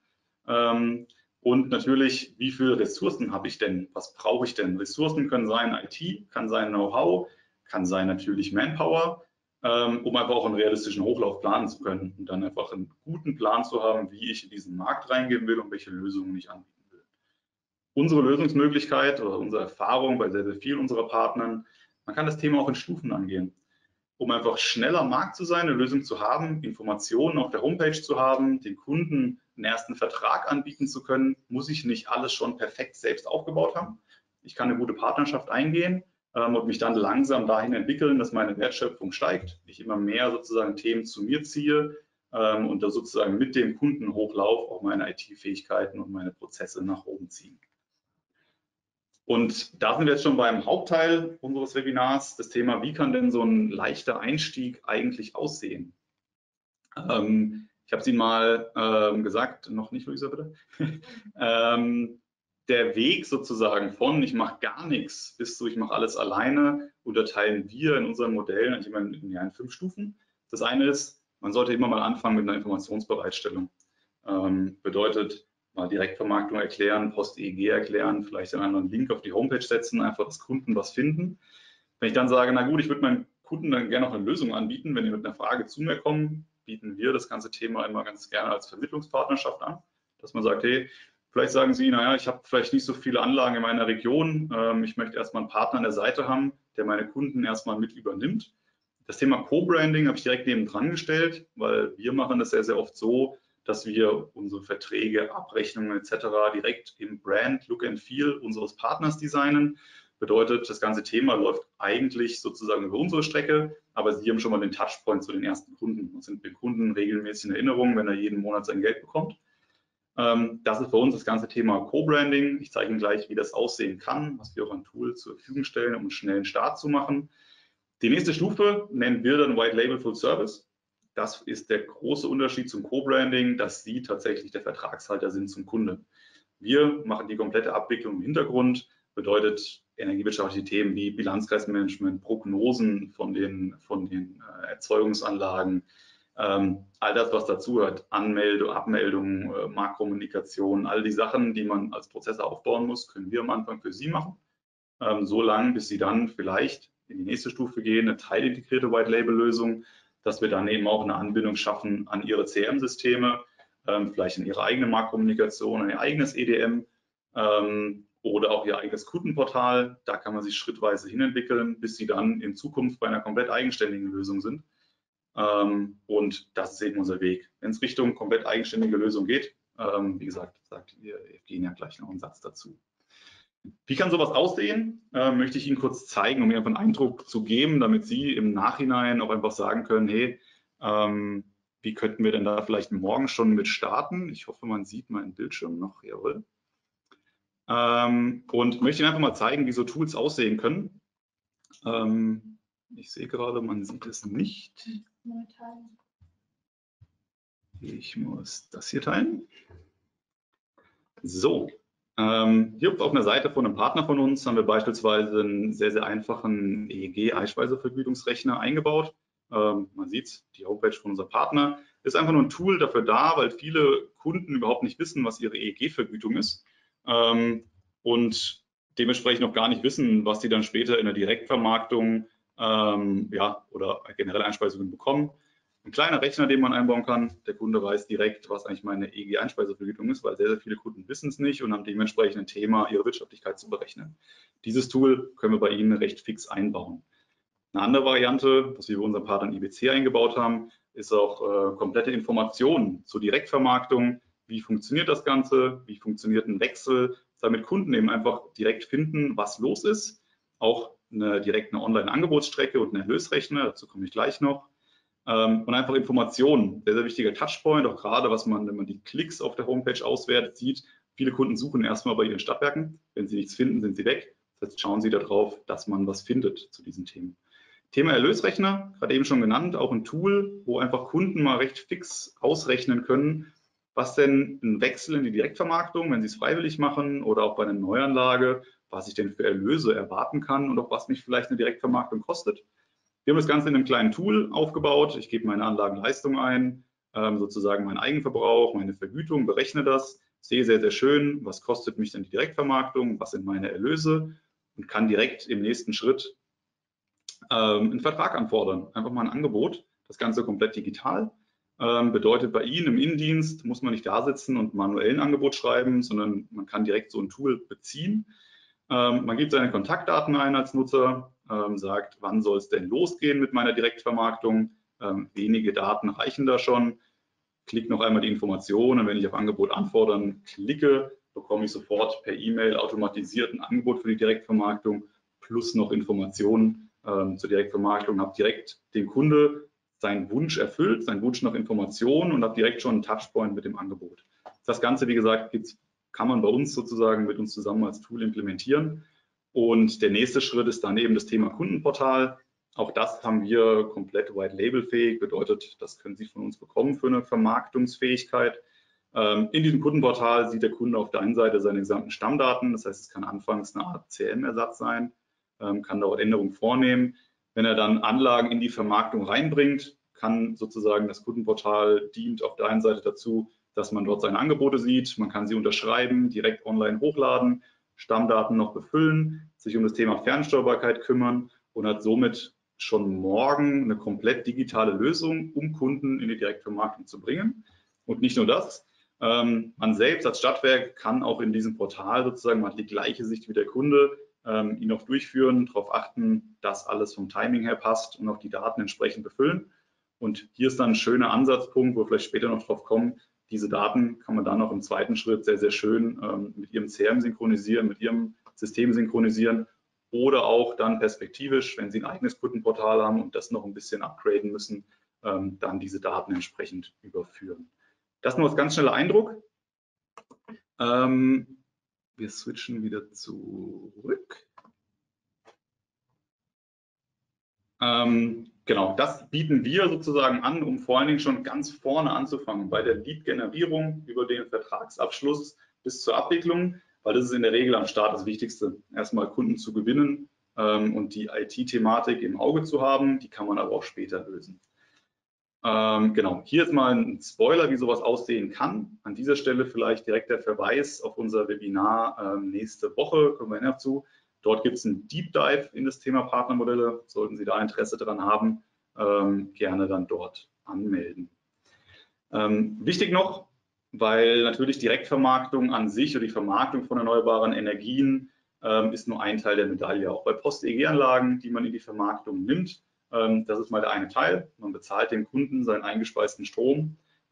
Und natürlich, wie viele Ressourcen habe ich denn? Was brauche ich denn? Ressourcen können sein IT, kann sein Know-how, kann sein natürlich Manpower, um einfach auch einen realistischen Hochlauf planen zu können und dann einfach einen guten Plan zu haben, wie ich in diesen Markt reingehen will und welche Lösungen ich anbieten will. Unsere Lösungsmöglichkeit oder unsere Erfahrung bei sehr, sehr vielen unserer Partnern, man kann das Thema auch in Stufen angehen. Um einfach schneller am Markt zu sein, eine Lösung zu haben, Informationen auf der Homepage zu haben, den Kunden einen ersten Vertrag anbieten zu können, muss ich nicht alles schon perfekt selbst aufgebaut haben. Ich kann eine gute Partnerschaft eingehen und mich dann langsam dahin entwickeln, dass meine Wertschöpfung steigt, ich immer mehr sozusagen Themen zu mir ziehe und da sozusagen mit dem Kundenhochlauf auch meine IT-Fähigkeiten und meine Prozesse nach oben ziehen. Und da sind wir jetzt schon beim Hauptteil unseres Webinars, das Thema, wie kann denn so ein leichter Einstieg eigentlich aussehen? Ich habe es Ihnen mal gesagt, noch nicht, Luisa, bitte. Der Weg sozusagen von ich mache gar nichts bis zu ich mache alles alleine unterteilen wir in unseren Modellen in 5 Stufen. Das eine ist, man sollte immer mal anfangen mit einer Informationsbereitstellung. Bedeutet mal Direktvermarktung erklären, Post-EEG erklären, vielleicht einen anderen Link auf die Homepage setzen, einfach dass Kunden was finden. Wenn ich dann sage, na gut, ich würde meinen Kunden dann gerne noch eine Lösung anbieten, wenn die mit einer Frage zu mir kommen, bieten wir das ganze Thema immer ganz gerne als Vermittlungspartnerschaft an, dass man sagt, hey, vielleicht sagen Sie, naja, ich habe vielleicht nicht so viele Anlagen in meiner Region, ich möchte erstmal einen Partner an der Seite haben, der meine Kunden erstmal mit übernimmt. Das Thema Co-Branding habe ich direkt neben dran gestellt, weil wir machen das sehr, sehr oft so, dass wir unsere Verträge, Abrechnungen etc. direkt im Brand, Look and Feel unseres Partners designen. Bedeutet, das ganze Thema läuft eigentlich sozusagen über unsere Strecke, aber Sie haben schon mal den Touchpoint zu den ersten Kunden und sind dem Kunden regelmäßig in Erinnerung, wenn er jeden Monat sein Geld bekommt. Das ist bei uns das ganze Thema Co-Branding. Ich zeige Ihnen gleich, wie das aussehen kann, was wir auch an Tools zur Verfügung stellen, um einen schnellen Start zu machen. Die nächste Stufe nennen wir dann White Label Full Service. Das ist der große Unterschied zum Co-Branding, dass Sie tatsächlich der Vertragshalter sind zum Kunden. Wir machen die komplette Abwicklung im Hintergrund, bedeutet energiewirtschaftliche Themen wie Bilanzkreismanagement, Prognosen von den Erzeugungsanlagen, all das, was dazugehört, Anmeldung, Abmeldung, Marktkommunikation, all die Sachen, die man als Prozesse aufbauen muss, können wir am Anfang für Sie machen. So lange, bis Sie dann vielleicht in die nächste Stufe gehen, eine teilintegrierte White-Label-Lösung, dass wir dann eben auch eine Anbindung schaffen an Ihre CRM-Systeme, vielleicht in Ihre eigene Marktkommunikation, an Ihr eigenes EDM oder auch Ihr eigenes Kundenportal. Da kann man sich schrittweise hinentwickeln, bis Sie dann in Zukunft bei einer komplett eigenständigen Lösung sind. Und das ist eben unser Weg. Wenn es Richtung komplett eigenständige Lösung geht, wie gesagt, sagt Evgenia ja gleich noch einen Satz dazu. Wie kann sowas aussehen? Möchte ich Ihnen kurz zeigen, um Ihnen einfach einen Eindruck zu geben, damit Sie im Nachhinein auch einfach sagen können, hey, wie könnten wir denn da vielleicht morgen schon mit starten? Ich hoffe, man sieht meinen Bildschirm noch, jawohl. Und möchte Ihnen einfach mal zeigen, wie so Tools aussehen können. Ich sehe gerade, man sieht es nicht. Ich muss das hier teilen. So, hier auf einer Seite von einem Partner von uns haben wir beispielsweise einen sehr, sehr einfachen EEG-Einspeisevergütungsrechner eingebaut. Man sieht, die Homepage von unserem Partner ist einfach nur ein Tool dafür da, weil viele Kunden überhaupt nicht wissen, was ihre EEG-Vergütung ist und dementsprechend noch gar nicht wissen, was sie dann später in der Direktvermarktung oder generelle Einspeisungen bekommen. Ein kleiner Rechner, den man einbauen kann. Der Kunde weiß direkt, was eigentlich meine EEG-Einspeisevergütung ist, weil sehr, sehr viele Kunden wissen es nicht und haben dementsprechend ein Thema, ihre Wirtschaftlichkeit zu berechnen. Dieses Tool können wir bei Ihnen recht fix einbauen. Eine andere Variante, was wir bei unseren Partnern IBC eingebaut haben, ist auch komplette Informationen zur Direktvermarktung. Wie funktioniert das Ganze? Wie funktioniert ein Wechsel? Damit Kunden eben einfach direkt finden, was los ist. Auch direkt eine Online-Angebotsstrecke und einen Erlösrechner, dazu komme ich gleich noch. Und einfach Informationen, sehr, sehr wichtiger Touchpoint, auch gerade, was man, wenn man die Klicks auf der Homepage auswertet, sieht, viele Kunden suchen erstmal bei ihren Stadtwerken. Wenn sie nichts finden, sind sie weg. Das heißt, schauen Sie darauf, dass man was findet zu diesen Themen. Thema Erlösrechner, gerade eben schon genannt, auch ein Tool, wo einfach Kunden mal recht fix ausrechnen können, was denn ein Wechsel in die Direktvermarktung, wenn sie es freiwillig machen oder auch bei einer Neuanlage, was ich denn für Erlöse erwarten kann und auch was mich vielleicht eine Direktvermarktung kostet. Wir haben das Ganze in einem kleinen Tool aufgebaut. Ich gebe meine Anlagenleistung ein, sozusagen meinen Eigenverbrauch, meine Vergütung, berechne das, sehe sehr, sehr schön, was kostet mich denn die Direktvermarktung, was sind meine Erlöse und kann direkt im nächsten Schritt einen Vertrag anfordern. Einfach mal ein Angebot, das Ganze komplett digital. Bedeutet, bei Ihnen im Innendienst muss man nicht da sitzen und manuell ein Angebot schreiben, sondern man kann direkt so ein Tool beziehen. Man gibt seine Kontaktdaten ein als Nutzer, sagt, wann soll es denn losgehen mit meiner Direktvermarktung. Wenige Daten reichen da schon. Klicke noch einmal die Informationen und wenn ich auf Angebot anfordern klicke, bekomme ich sofort per E-Mail automatisiert ein Angebot für die Direktvermarktung plus noch Informationen zur Direktvermarktung. Habe direkt dem Kunde seinen Wunsch erfüllt, seinen Wunsch nach Informationen und habe direkt schon einen Touchpoint mit dem Angebot. Das Ganze, wie gesagt, kann man bei uns sozusagen mit uns zusammen als Tool implementieren. Und der nächste Schritt ist dann eben das Thema Kundenportal. Auch das haben wir komplett White-Label-fähig, bedeutet, das können Sie von uns bekommen für eine Vermarktungsfähigkeit. In diesem Kundenportal sieht der Kunde auf der einen Seite seine gesamten Stammdaten, das heißt, es kann anfangs eine Art CRM-Ersatz sein, kann dort Änderungen vornehmen. Wenn er dann Anlagen in die Vermarktung reinbringt, kann sozusagen das Kundenportal dient auf der einen Seite dazu, dass man dort seine Angebote sieht, man kann sie unterschreiben, direkt online hochladen, Stammdaten noch befüllen, sich um das Thema Fernsteuerbarkeit kümmern und hat somit schon morgen eine komplett digitale Lösung, um Kunden in die Direktvermarktung zu bringen. Und nicht nur das, man selbst als Stadtwerk kann auch in diesem Portal sozusagen, man hat die gleiche Sicht wie der Kunde, ihn auch durchführen, darauf achten, dass alles vom Timing her passt und auch die Daten entsprechend befüllen. Und hier ist dann ein schöner Ansatzpunkt, wo wir vielleicht später noch drauf kommen. Diese Daten kann man dann auch im zweiten Schritt sehr, sehr schön mit Ihrem CRM synchronisieren, mit Ihrem System synchronisieren oder auch dann perspektivisch, wenn Sie ein eigenes Kundenportal haben und das noch ein bisschen upgraden müssen, dann diese Daten entsprechend überführen. Das nur als ganz schneller Eindruck. Wir switchen wieder zurück. Genau, das bieten wir sozusagen an, um vor allen Dingen schon ganz vorne anzufangen, bei der Lead-Generierung über den Vertragsabschluss bis zur Abwicklung, weil das ist in der Regel am Start das Wichtigste, erstmal Kunden zu gewinnen und die IT-Thematik im Auge zu haben, die kann man aber auch später lösen. Genau, hier ist mal ein Spoiler, wie sowas aussehen kann. An dieser Stelle vielleicht direkt der Verweis auf unser Webinar nächste Woche, kommen wir dazu. Dort gibt es einen Deep Dive in das Thema Partnermodelle. Sollten Sie da Interesse daran haben, gerne dann dort anmelden. Wichtig noch, weil natürlich Direktvermarktung an sich oder die Vermarktung von erneuerbaren Energien ist nur ein Teil der Medaille. Auch bei Post-EEG-Anlagen, die man in die Vermarktung nimmt, das ist mal der eine Teil. Man bezahlt dem Kunden seinen eingespeisten Strom.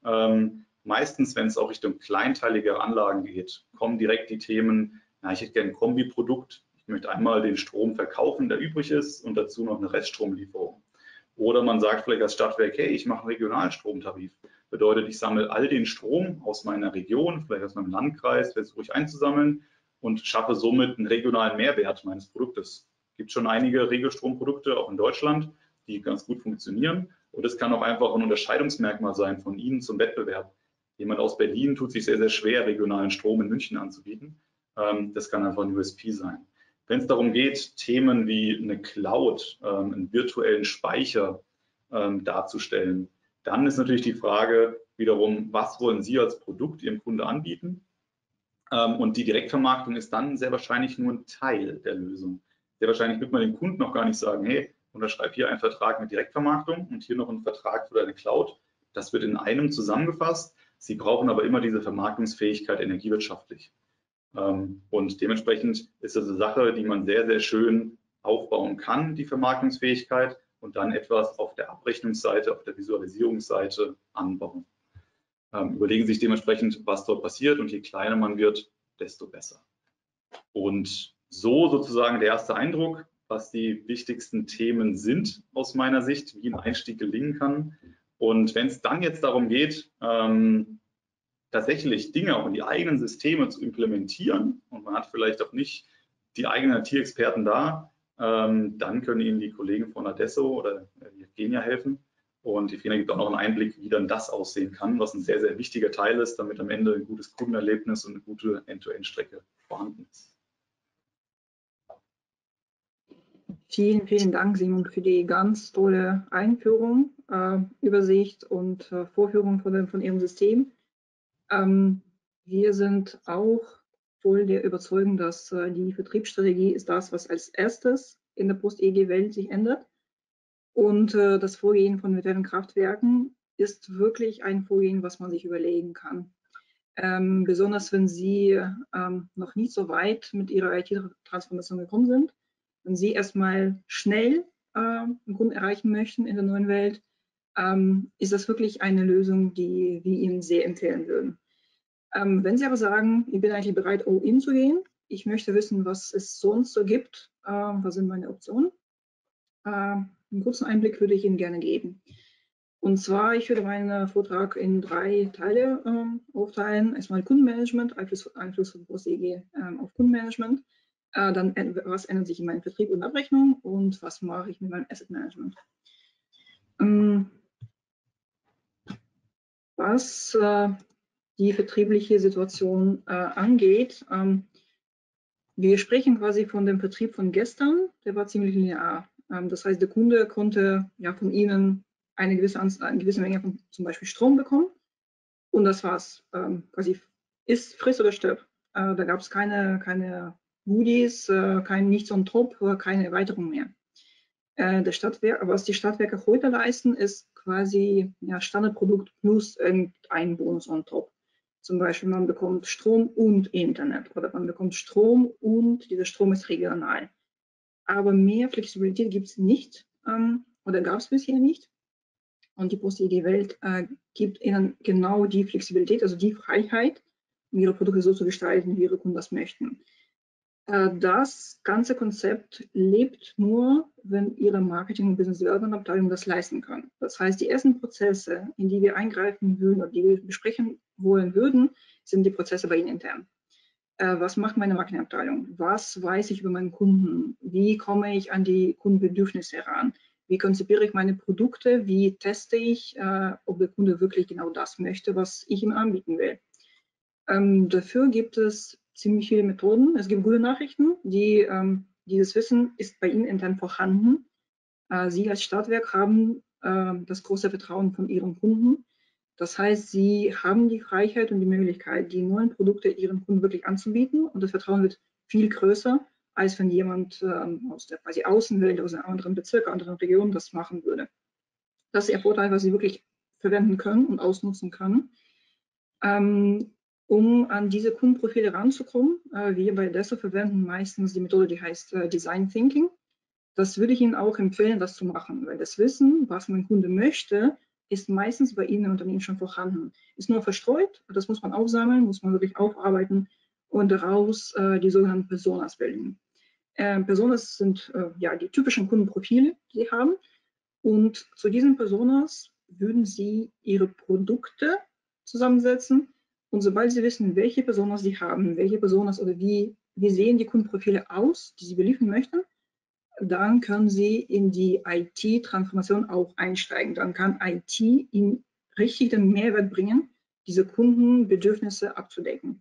Meistens, wenn es auch Richtung kleinteiligere Anlagen geht, kommen direkt die Themen, na, ich hätte gerne ein Kombiprodukt. Ich möchte einmal den Strom verkaufen, der übrig ist und dazu noch eine Reststromlieferung. Oder man sagt vielleicht als Stadtwerk, hey, ich mache einen regionalen Stromtarif. Bedeutet, ich sammle all den Strom aus meiner Region, vielleicht aus meinem Landkreis, versuche ich einzusammeln und schaffe somit einen regionalen Mehrwert meines Produktes. Es gibt schon einige Regelstromprodukte, auch in Deutschland, die ganz gut funktionieren. Und das kann auch einfach ein Unterscheidungsmerkmal sein von Ihnen zum Wettbewerb. Jemand aus Berlin tut sich sehr, sehr schwer, regionalen Strom in München anzubieten. Das kann einfach ein USP sein. Wenn es darum geht, Themen wie eine Cloud, einen virtuellen Speicher darzustellen, dann ist natürlich die Frage wiederum, was wollen Sie als Produkt Ihrem Kunde anbieten? Und die Direktvermarktung ist dann sehr wahrscheinlich nur ein Teil der Lösung. Sehr wahrscheinlich wird man dem Kunden noch gar nicht sagen, hey, unterschreib hier einen Vertrag mit Direktvermarktung und hier noch einen Vertrag für deine Cloud. Das wird in einem zusammengefasst. Sie brauchen aber immer diese Vermarktungsfähigkeit energiewirtschaftlich. Und dementsprechend ist das eine Sache, die man sehr, sehr schön aufbauen kann, die Vermarktungsfähigkeit, und dann etwas auf der Abrechnungsseite, auf der Visualisierungsseite anbauen. Überlegen Sie sich dementsprechend, was dort passiert, und je kleiner man wird, desto besser. Und so sozusagen der erste Eindruck, was die wichtigsten Themen sind aus meiner Sicht, wie ein Einstieg gelingen kann. Und wenn es dann jetzt darum geht, tatsächlich Dinge auch in die eigenen Systeme zu implementieren und man hat vielleicht auch nicht die eigenen IT-Experten da, dann können Ihnen die Kollegen von Adesso oder Genia helfen. Und die Fina gibt auch noch einen Einblick, wie dann das aussehen kann, was ein sehr, sehr wichtiger Teil ist, damit am Ende ein gutes Kundenerlebnis und eine gute End-to-End-Strecke vorhanden ist. Vielen, vielen Dank, Simon, für die ganz tolle Einführung, Übersicht und Vorführung von Ihrem System. Wir sind auch voll der Überzeugung, dass die Vertriebsstrategie ist das, was als erstes in der Post-EEG-Welt sich ändert. Und das Vorgehen von virtuellen Kraftwerken ist wirklich ein Vorgehen, was man sich überlegen kann. Besonders wenn Sie noch nicht so weit mit Ihrer IT-Transformation gekommen sind, wenn Sie erstmal schnell einen Kunden erreichen möchten in der neuen Welt, ist das wirklich eine Lösung, die wir Ihnen sehr empfehlen würden. Wenn Sie aber sagen, ich bin eigentlich bereit, all-in zu gehen, ich möchte wissen, was es sonst so gibt, was sind meine Optionen, einen kurzen Einblick würde ich Ihnen gerne geben. Und zwar, ich würde meinen Vortrag in 3 Teile aufteilen. Erstmal Kundenmanagement, Einfluss von Post-EEG auf Kundenmanagement. dann was ändert sich in meinem Vertrieb und Abrechnung und was mache ich mit meinem Asset Management. Was die vertriebliche Situation angeht, wir sprechen quasi von dem Vertrieb von gestern, der war ziemlich linear. Das heißt, der Kunde konnte ja von Ihnen eine gewisse Menge von zum Beispiel Strom bekommen und das war's. Quasi friss oder stirb. Da gab es keine Goodies, nichts on top, keine Erweiterung mehr. Was die Stadtwerke heute leisten, ist quasi ja, Standardprodukt plus ein Bonus on top. Zum Beispiel, man bekommt Strom und Internet oder man bekommt Strom und dieser Strom ist regional. Aber mehr Flexibilität gibt es nicht oder gab es bisher nicht. Und die Post-EG-Welt gibt ihnen genau die Flexibilität, also die Freiheit, um ihre Produkte so zu gestalten, wie ihre Kunden das möchten. Das ganze Konzept lebt nur, wenn Ihre Marketing- und Business Development Abteilung das leisten kann. Das heißt, die ersten Prozesse, in die wir eingreifen würden oder die wir besprechen wollen würden, sind die Prozesse bei Ihnen intern. Was macht meine Marketingabteilung? Was weiß ich über meinen Kunden? Wie komme ich an die Kundenbedürfnisse heran? Wie konzipiere ich meine Produkte? Wie teste ich, ob der Kunde wirklich genau das möchte, was ich ihm anbieten will? Dafür gibt es ziemlich viele Methoden. Es gibt gute Nachrichten. Dieses Wissen ist bei Ihnen intern vorhanden. Sie als Stadtwerk haben das große Vertrauen von Ihren Kunden. Das heißt, Sie haben die Freiheit und die Möglichkeit, die neuen Produkte Ihren Kunden wirklich anzubieten. Und das Vertrauen wird viel größer, als wenn jemand aus der quasi Außenwelt, aus einem anderen Bezirk, anderen Region das machen würde. Das ist Ihr Vorteil, was Sie wirklich verwenden können und ausnutzen können. Um an diese Kundenprofile ranzukommen, wir bei Adesso verwenden meistens die Methode, die heißt Design Thinking. Das würde ich Ihnen auch empfehlen, das zu machen, weil das Wissen, was mein Kunde möchte, ist meistens bei Ihnen im Unternehmen schon vorhanden. Ist nur verstreut, das muss man aufsammeln, muss man wirklich aufarbeiten und daraus die sogenannten Personas bilden. Personas sind ja die typischen Kundenprofile, die Sie haben. Und zu diesen Personas würden Sie Ihre Produkte zusammensetzen. Und sobald Sie wissen, welche Personas Sie haben, welche Personas oder wie sehen die Kundenprofile aus, die Sie beliefern möchten, dann können Sie in die IT-Transformation auch einsteigen. Dann kann IT Ihnen richtig den Mehrwert bringen, diese Kundenbedürfnisse abzudecken.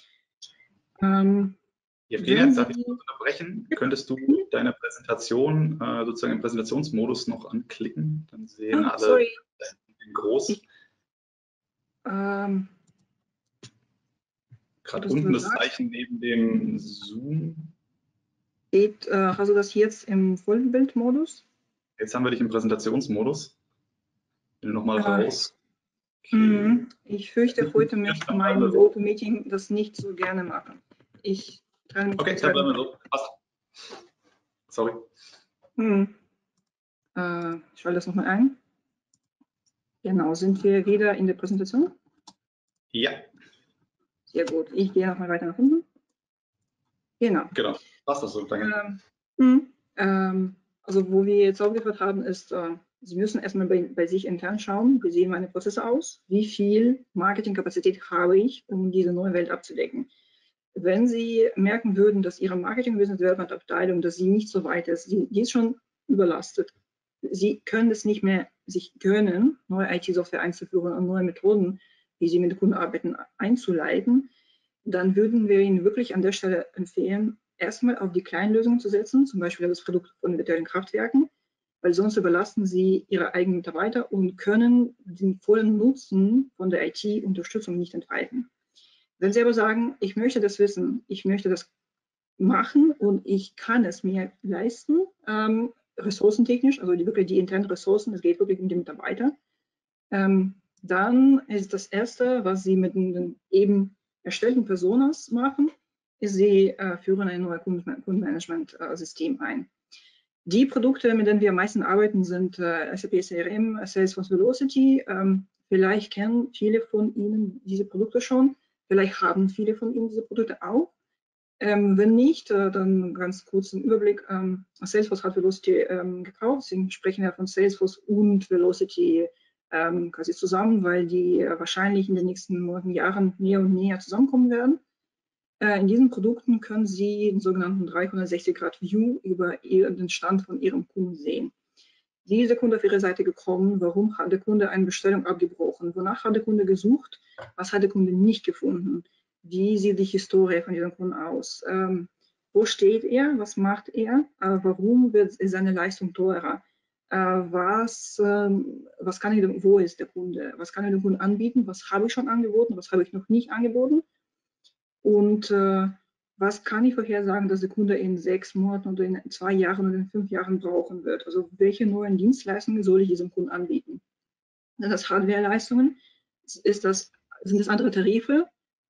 Evgenia, jetzt darf ich kurz unterbrechen. Könntest du deine Präsentation sozusagen im Präsentationsmodus noch anklicken? Dann sehen alle groß. Gerade unten das Zeichen neben dem Zoom. Hast du das jetzt im Vollbildmodus? Jetzt haben wir dich im Präsentationsmodus. Wenn du nochmal raus. Okay. Ich fürchte heute mit meinem GoToMeeting das nicht so gerne machen. Okay, dann bleiben wir so. Passt. Sorry. Ich schalte das nochmal ein. Genau, sind wir wieder in der Präsentation? Ja. Sehr gut. Ich gehe nochmal weiter nach unten. Genau. Genau, passt das so, danke. Also wo wir jetzt aufgeführt haben, ist, Sie müssen erstmal bei sich intern schauen, wie sehen meine Prozesse aus, wie viel Marketingkapazität habe ich, um diese neue Welt abzudecken. Wenn Sie merken würden, dass Ihre Marketing-Business-Development-Abteilung, dass sie nicht so weit ist, die ist schon überlastet. Sie können es nicht mehr sich gönnen, neue IT-Software einzuführen und neue Methoden, wie Sie mit Kunden arbeiten, einzuleiten, dann würden wir Ihnen wirklich an der Stelle empfehlen, erstmal auf die kleinen Lösungen zu setzen, zum Beispiel das Produkt von virtuellen Kraftwerken, weil sonst überlasten Sie Ihre eigenen Mitarbeiter und können den vollen Nutzen von der IT-Unterstützung nicht entfalten. Wenn Sie aber sagen, ich möchte das wissen, ich möchte das machen und ich kann es mir leisten, ressourcentechnisch, also wirklich die internen Ressourcen, es geht wirklich um die Mitarbeiter, dann ist das Erste, was Sie mit den eben erstellten Personas machen, ist, Sie führen ein neues Kundenmanagement-System ein. Die Produkte, mit denen wir am meisten arbeiten, sind SAP CRM, Salesforce Velocity. Vielleicht kennen viele von Ihnen diese Produkte schon. Vielleicht haben viele von Ihnen diese Produkte auch. Wenn nicht, dann ganz kurz ein Überblick. Salesforce hat Velocity gekauft. Deswegen sprechen wir von Salesforce und Velocity quasi zusammen, weil die wahrscheinlich in den nächsten Monaten, Jahren näher und näher zusammenkommen werden. In diesen Produkten können Sie den sogenannten 360-Grad-View über den Stand von Ihrem Kunden sehen. Wie ist der Kunde auf Ihre Seite gekommen? Warum hat der Kunde eine Bestellung abgebrochen? Wonach hat der Kunde gesucht? Was hat der Kunde nicht gefunden? Wie sieht die Historie von diesem Kunden aus? Wo steht er? Was macht er? Warum wird seine Leistung teurer? Was kann ich, wo ist der Kunde? Was kann ich dem Kunden anbieten? Was habe ich schon angeboten? Was habe ich noch nicht angeboten? Und was kann ich vorhersagen, dass der Kunde in 6 Monaten oder in 2 Jahren oder in 5 Jahren brauchen wird? Also welche neuen Dienstleistungen soll ich diesem Kunden anbieten? Sind das Hardwareleistungen? Sind das andere Tarife?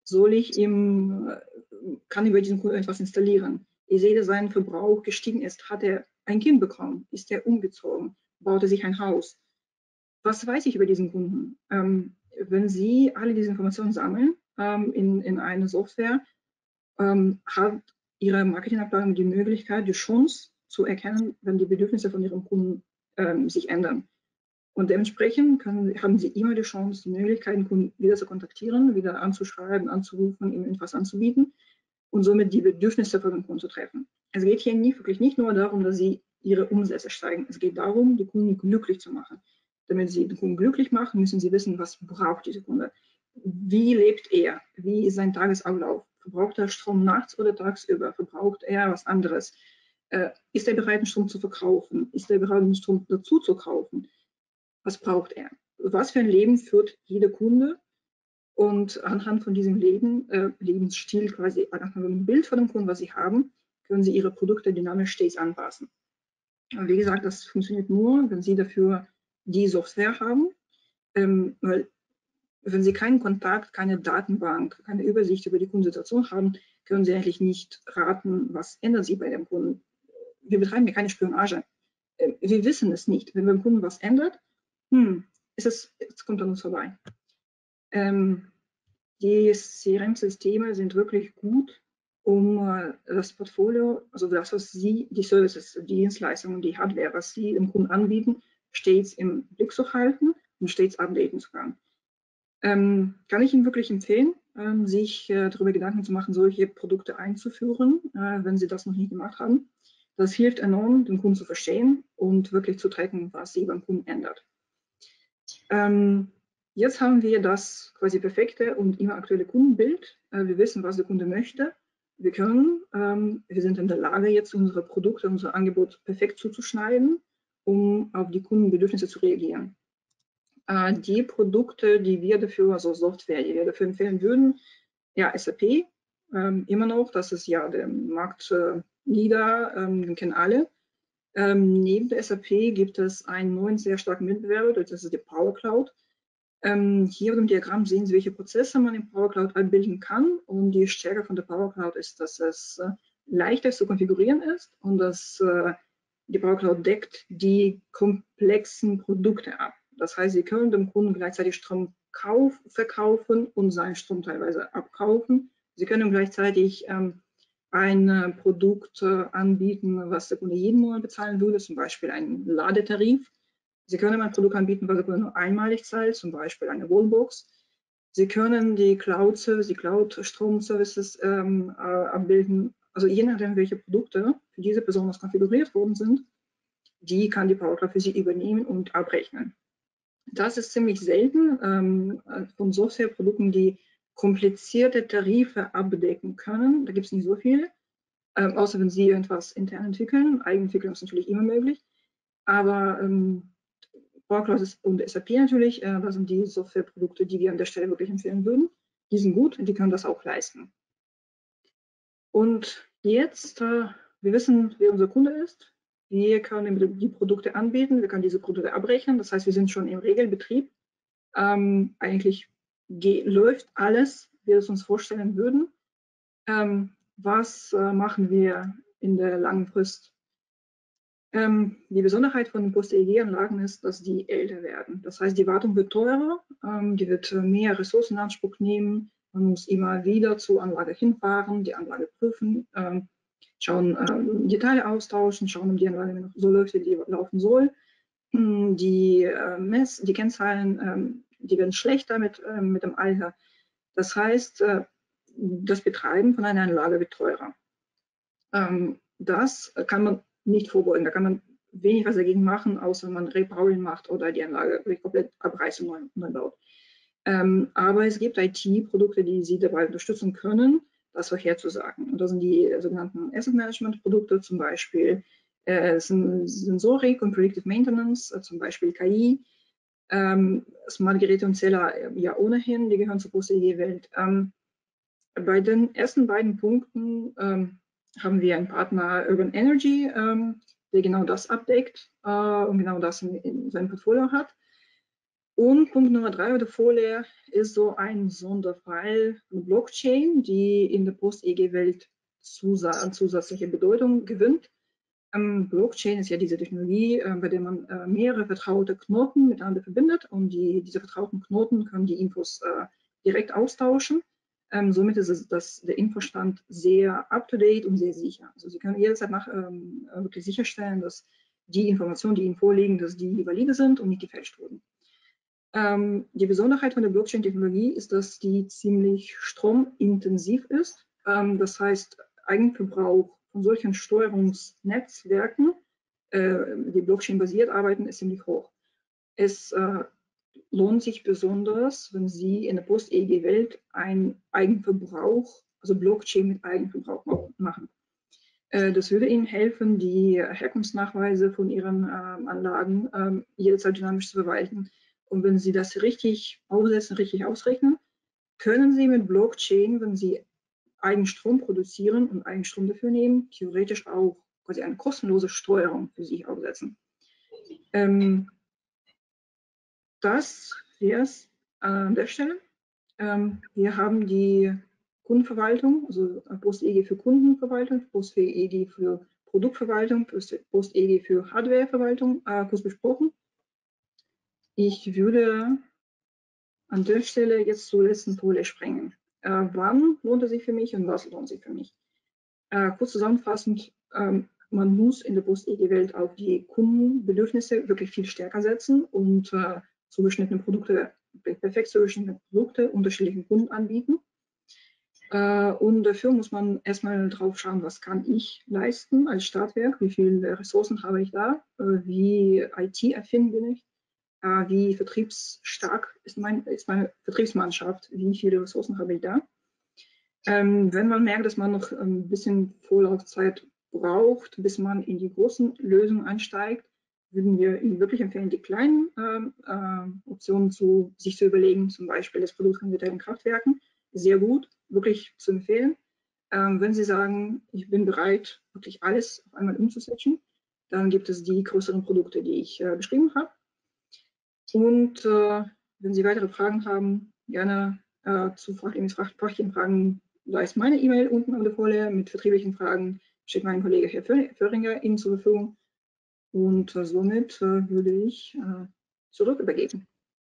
Kann ich bei diesem Kunden etwas installieren? Ich sehe, dass sein Verbrauch gestiegen ist. Hat er ein Kind bekommen? Ist er umgezogen? Baut er sich ein Haus? Was weiß ich über diesen Kunden? Wenn Sie alle diese Informationen sammeln in eine Software, hat Ihre Marketingabteilung die Möglichkeit, die Chance zu erkennen, wenn die Bedürfnisse von Ihrem Kunden sich ändern. Und dementsprechend haben Sie immer die Chance, die Möglichkeit, den Kunden wieder zu kontaktieren, wieder anzuschreiben, anzurufen, ihm etwas anzubieten und somit die Bedürfnisse von dem Kunden zu treffen. Es geht hier wirklich nicht nur darum, dass Sie Ihre Umsätze steigen. Es geht darum, die Kunden glücklich zu machen. Damit Sie den Kunden glücklich machen, müssen Sie wissen, was braucht dieser Kunde. Wie lebt er? Wie ist sein Tagesablauf? Verbraucht er Strom nachts oder tagsüber? Verbraucht er was anderes? Ist er bereit, den Strom zu verkaufen? Ist er bereit, den Strom dazu zu kaufen? Was braucht er? Was für ein Leben führt jeder Kunde? Und anhand von diesem Lebensstil, quasi anhand von dem Bild von dem Kunden, was Sie haben, können Sie Ihre Produkte dynamisch stets anpassen. Und wie gesagt, das funktioniert nur, wenn Sie dafür die Software haben, weil wenn Sie keinen Kontakt, keine Datenbank, keine Übersicht über die Kundensituation haben, können Sie eigentlich nicht raten, was ändert sich bei dem Kunden. Wir betreiben ja keine Spionage. Wir wissen es nicht. Wenn beim Kunden was ändert, es kommt an uns vorbei. Die CRM-Systeme sind wirklich gut, um das Portfolio, also das, was Sie, die Services, die Dienstleistungen, die Hardware, was Sie dem Kunden anbieten, stets im Blick zu halten und stets updaten zu können. Kann ich Ihnen wirklich empfehlen, sich darüber Gedanken zu machen, solche Produkte einzuführen, wenn Sie das noch nicht gemacht haben. Das hilft enorm, den Kunden zu verstehen und wirklich zu tracken, was sich beim Kunden ändert. Jetzt haben wir das quasi perfekte und immer aktuelle Kundenbild. Wir wissen, was der Kunde möchte. Wir sind in der Lage, jetzt unsere Produkte, unser Angebot perfekt zuzuschneiden, um auf die Kundenbedürfnisse zu reagieren. Die Produkte, die wir dafür, also Software, die wir dafür empfehlen würden, ja, SAP, immer noch, das ist ja der Marktleader, den kennen alle. Neben der SAP gibt es einen neuen, sehr starken Mitbewerber, das ist die Power Cloud. Hier auf dem Diagramm sehen Sie, welche Prozesse man in Power Cloud abbilden kann. Und die Stärke von der Power Cloud ist, dass es leichter zu konfigurieren ist und dass die Power Cloud deckt die komplexen Produkte ab. Das heißt, Sie können dem Kunden gleichzeitig Strom verkaufen und seinen Strom teilweise abkaufen. Sie können gleichzeitig ein Produkt anbieten, was der Kunde jeden Monat bezahlen würde, zum Beispiel einen Ladetarif. Sie können ein Produkt anbieten, was der Kunde nur einmalig zahlt, zum Beispiel eine Wallbox. Sie können die Cloud-Service, die Cloud-Strom-Services abbilden. Also je nachdem, welche Produkte für diese Person konfiguriert worden sind, die kann die Power Cloud für Sie übernehmen und abrechnen. Das ist ziemlich selten von Softwareprodukten, die komplizierte Tarife abdecken können. Da gibt es nicht so viele, außer wenn Sie irgendwas intern entwickeln. Eigenentwicklung ist natürlich immer möglich. Aber Power Cloud und SAP natürlich, das sind die Softwareprodukte, die wir an der Stelle wirklich empfehlen würden. Die sind gut und die können das auch leisten. Und jetzt, wir wissen, wer unser Kunde ist. Wir können die Produkte anbieten, wir können diese Produkte abrechnen. Das heißt, wir sind schon im Regelbetrieb. Eigentlich läuft alles, wie wir es uns vorstellen würden. Was machen wir in der langen Frist? Die Besonderheit von den Post-EEG-Anlagen ist, dass die älter werden. Das heißt, die Wartung wird teurer, die wird mehr Ressourcen in Anspruch nehmen. Man muss immer wieder zur Anlage hinfahren, die Anlage prüfen, schauen, die Teile austauschen, schauen, ob die Anlage noch so läuft, wie die laufen soll. Die Kennzahlen, die werden schlechter mit dem Alter. Das heißt, das Betreiben von einer Anlage wird teurer. Das kann man nicht vorbeugen. Da kann man wenig was dagegen machen, außer man Repowering macht oder die Anlage komplett abreißt und neu baut. Aber es gibt IT-Produkte, die Sie dabei unterstützen können, das vorherzusagen. Und das sind die sogenannten Asset Management Produkte, zum Beispiel Sensorik und Predictive Maintenance, zum Beispiel KI, Smart Geräte und Zähler ja ohnehin, die gehören zur PostEG-Welt. Bei den ersten beiden Punkten haben wir einen Partner Urban Energy, der genau das abdeckt und genau das in seinem Portfolio hat. Und Punkt Nummer 3 auf der Folie ist so ein Sonderfall, eine Blockchain, die in der Post-EG-Welt zusätzliche Bedeutung gewinnt. Blockchain ist ja diese Technologie, bei der man mehrere vertraute Knoten miteinander verbindet und diese vertrauten Knoten können die Infos direkt austauschen. Somit ist der Infostand sehr up-to-date und sehr sicher. Also Sie können jederzeit wirklich sicherstellen, dass die Informationen, die Ihnen vorliegen, dass die valide sind und nicht gefälscht wurden. Die Besonderheit von der Blockchain-Technologie ist, dass die ziemlich stromintensiv ist. Das heißt, Eigenverbrauch von solchen Steuerungsnetzwerken, die Blockchain-basiert arbeiten, ist ziemlich hoch. Es lohnt sich besonders, wenn Sie in der Post-EG-Welt einen Eigenverbrauch, also Blockchain mit Eigenverbrauch machen. Das würde Ihnen helfen, die Herkunftsnachweise von Ihren Anlagen jederzeit dynamisch zu verwalten. Und wenn Sie das richtig aufsetzen, richtig ausrechnen, können Sie mit Blockchain, wenn Sie Eigenstrom produzieren und Eigenstrom dafür nehmen, theoretisch auch quasi eine kostenlose Steuerung für sich aufsetzen. Das wäre es an der Stelle. Wir haben die Kundenverwaltung, also Post-EG für Kundenverwaltung, Post-EG für Produktverwaltung, Post-EG für Hardwareverwaltung kurz besprochen. Ich würde an der Stelle jetzt zur letzten Folie springen. Wann lohnt es sich für mich und was lohnt sich für mich? Kurz zusammenfassend, man muss in der Post-EG-Welt auf die Kundenbedürfnisse wirklich viel stärker setzen und zugeschnittene Produkte, perfekt zugeschnittene Produkte unterschiedlichen Kunden anbieten. Und dafür muss man erstmal drauf schauen, was kann ich leisten als Stadtwerk, wie viele Ressourcen habe ich da, wie IT-affin bin ich, wie vertriebsstark ist meine Vertriebsmannschaft, wie viele Ressourcen habe ich da. Wenn man merkt, dass man noch ein bisschen Vorlaufzeit braucht, bis man in die großen Lösungen einsteigt, würden wir Ihnen wirklich empfehlen, die kleinen Optionen sich zu überlegen, zum Beispiel das Produkt von virtuellen Kraftwerken, sehr gut, wirklich zu empfehlen. Wenn Sie sagen, ich bin bereit, wirklich alles auf einmal umzusetzen, dann gibt es die größeren Produkte, die ich beschrieben habe. Und wenn Sie weitere Fragen haben, gerne zu fachlichen Fragen, da ist meine E-Mail unten auf der Folie mit vertrieblichen Fragen, steht mein Kollege Herr Föhringer Ihnen zur Verfügung. Und somit würde ich zurück übergeben.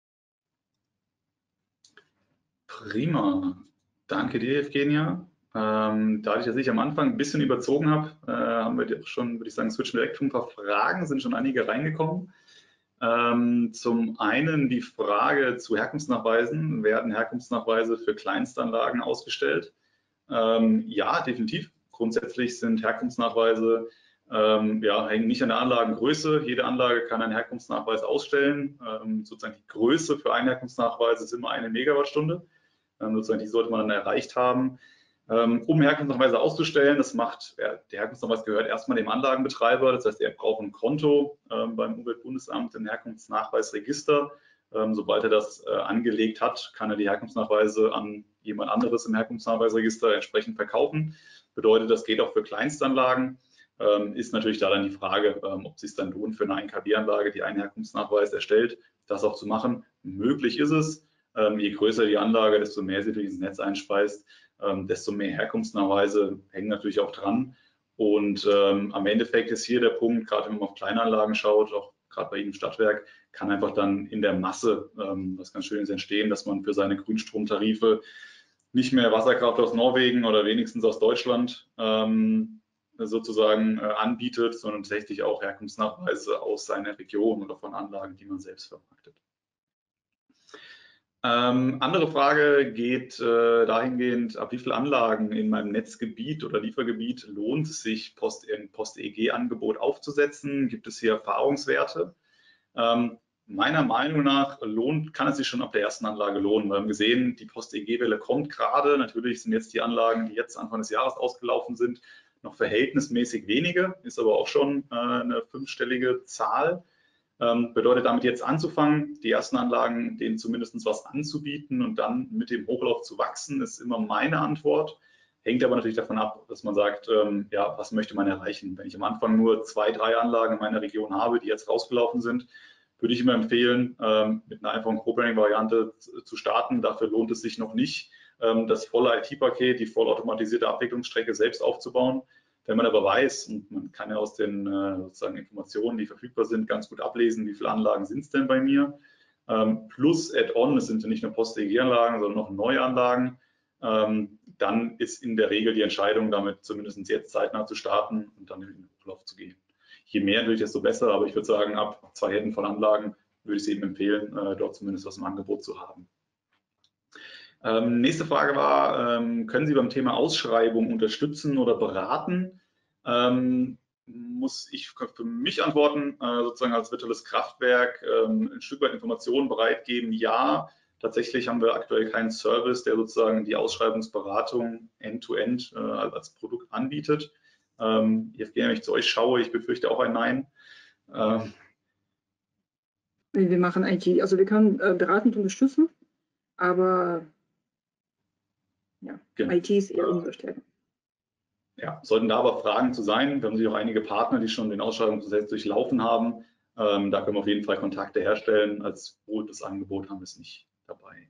Prima. Danke dir, Evgenia. Dadurch, dass ich am Anfang ein bisschen überzogen habe, haben wir auch schon, würde ich sagen, switchen direkt zu ein paar Fragen, sind schon einige reingekommen. Zum einen die Frage zu Herkunftsnachweisen. Werden Herkunftsnachweise für Kleinstanlagen ausgestellt? Ja, definitiv. Grundsätzlich sind Herkunftsnachweise hängen nicht an der Anlagengröße. Jede Anlage kann einen Herkunftsnachweis ausstellen. Sozusagen die Größe für einen Herkunftsnachweis ist immer 1 Megawattstunde. Sozusagen die sollte man dann erreicht haben. Um Herkunftsnachweise auszustellen, der Herkunftsnachweis gehört erstmal dem Anlagenbetreiber, das heißt, er braucht ein Konto beim Umweltbundesamt im Herkunftsnachweisregister. Sobald er das angelegt hat, kann er die Herkunftsnachweise an jemand anderes im Herkunftsnachweisregister entsprechend verkaufen. Bedeutet, das geht auch für Kleinstanlagen. Ist natürlich da dann die Frage, ob es sich dann lohnt, für eine 1 kW-Anlage, die einen Herkunftsnachweis erstellt, das auch zu machen. Möglich ist es. Je größer die Anlage, desto mehr sie durch das Netz einspeist, desto mehr Herkunftsnachweise hängen natürlich auch dran. Und am Endeffekt ist hier der Punkt, gerade wenn man auf Kleinanlagen schaut, auch gerade bei Ihnen im Stadtwerk, kann einfach dann in der Masse was ganz Schönes entstehen, dass man für seine Grünstromtarife nicht mehr Wasserkraft aus Norwegen oder wenigstens aus Deutschland sozusagen anbietet, sondern tatsächlich auch Herkunftsnachweise aus seiner Region oder von Anlagen, die man selbst vermarktet. Andere Frage geht dahingehend, ab wie viele Anlagen in meinem Netzgebiet oder Liefergebiet lohnt es sich, ein Post-EEG-Angebot aufzusetzen? Gibt es hier Erfahrungswerte? Meiner Meinung nach kann es sich schon ab der ersten Anlage lohnen. Wir haben gesehen, die Post-EEG-Welle kommt gerade. Natürlich sind jetzt die Anlagen, die jetzt Anfang des Jahres ausgelaufen sind, noch verhältnismäßig wenige, ist aber auch schon eine 5-stellige Zahl. Bedeutet damit jetzt anzufangen, die ersten Anlagen, denen zumindest was anzubieten und dann mit dem Hochlauf zu wachsen, ist immer meine Antwort. Hängt aber natürlich davon ab, dass man sagt, ja, was möchte man erreichen? Wenn ich am Anfang nur 2, 3 Anlagen in meiner Region habe, die jetzt rausgelaufen sind, würde ich immer empfehlen, mit einer einfachen Co-Branding-Variante zu starten. Dafür lohnt es sich noch nicht, das volle IT-Paket, die vollautomatisierte Abwicklungsstrecke selbst aufzubauen. Wenn man aber weiß, und man kann ja aus den sozusagen Informationen, die verfügbar sind, ganz gut ablesen, wie viele Anlagen sind es denn bei mir, plus Add-on, es sind ja nicht nur Post-EEG-Anlagen, sondern noch neue Anlagen, dann ist in der Regel die Entscheidung, damit zumindest jetzt zeitnah zu starten und dann in den Hochlauf zu gehen. Je mehr natürlich, desto besser, aber ich würde sagen, ab 2 Händen von Anlagen würde ich es eben empfehlen, dort zumindest was im Angebot zu haben. Nächste Frage war, können Sie beim Thema Ausschreibung unterstützen oder beraten? Muss ich für mich antworten, sozusagen als virtuelles Kraftwerk ein Stück weit Informationen bereitgeben? Ja, tatsächlich haben wir aktuell keinen Service, der sozusagen die Ausschreibungsberatung end-to-end als Produkt anbietet. Jetzt, wenn ich zu euch schaue, ich befürchte auch ein Nein. Wir machen IT, also wir können beratend unterstützen, aber ja, genau. IT ist eher unsere Stärke. Ja, sollten da aber Fragen zu sein, wir haben sich auch einige Partner, die schon den Ausschreibungsprozess durchlaufen haben. Da können wir auf jeden Fall Kontakte herstellen. Als rotes Angebot haben wir es nicht dabei.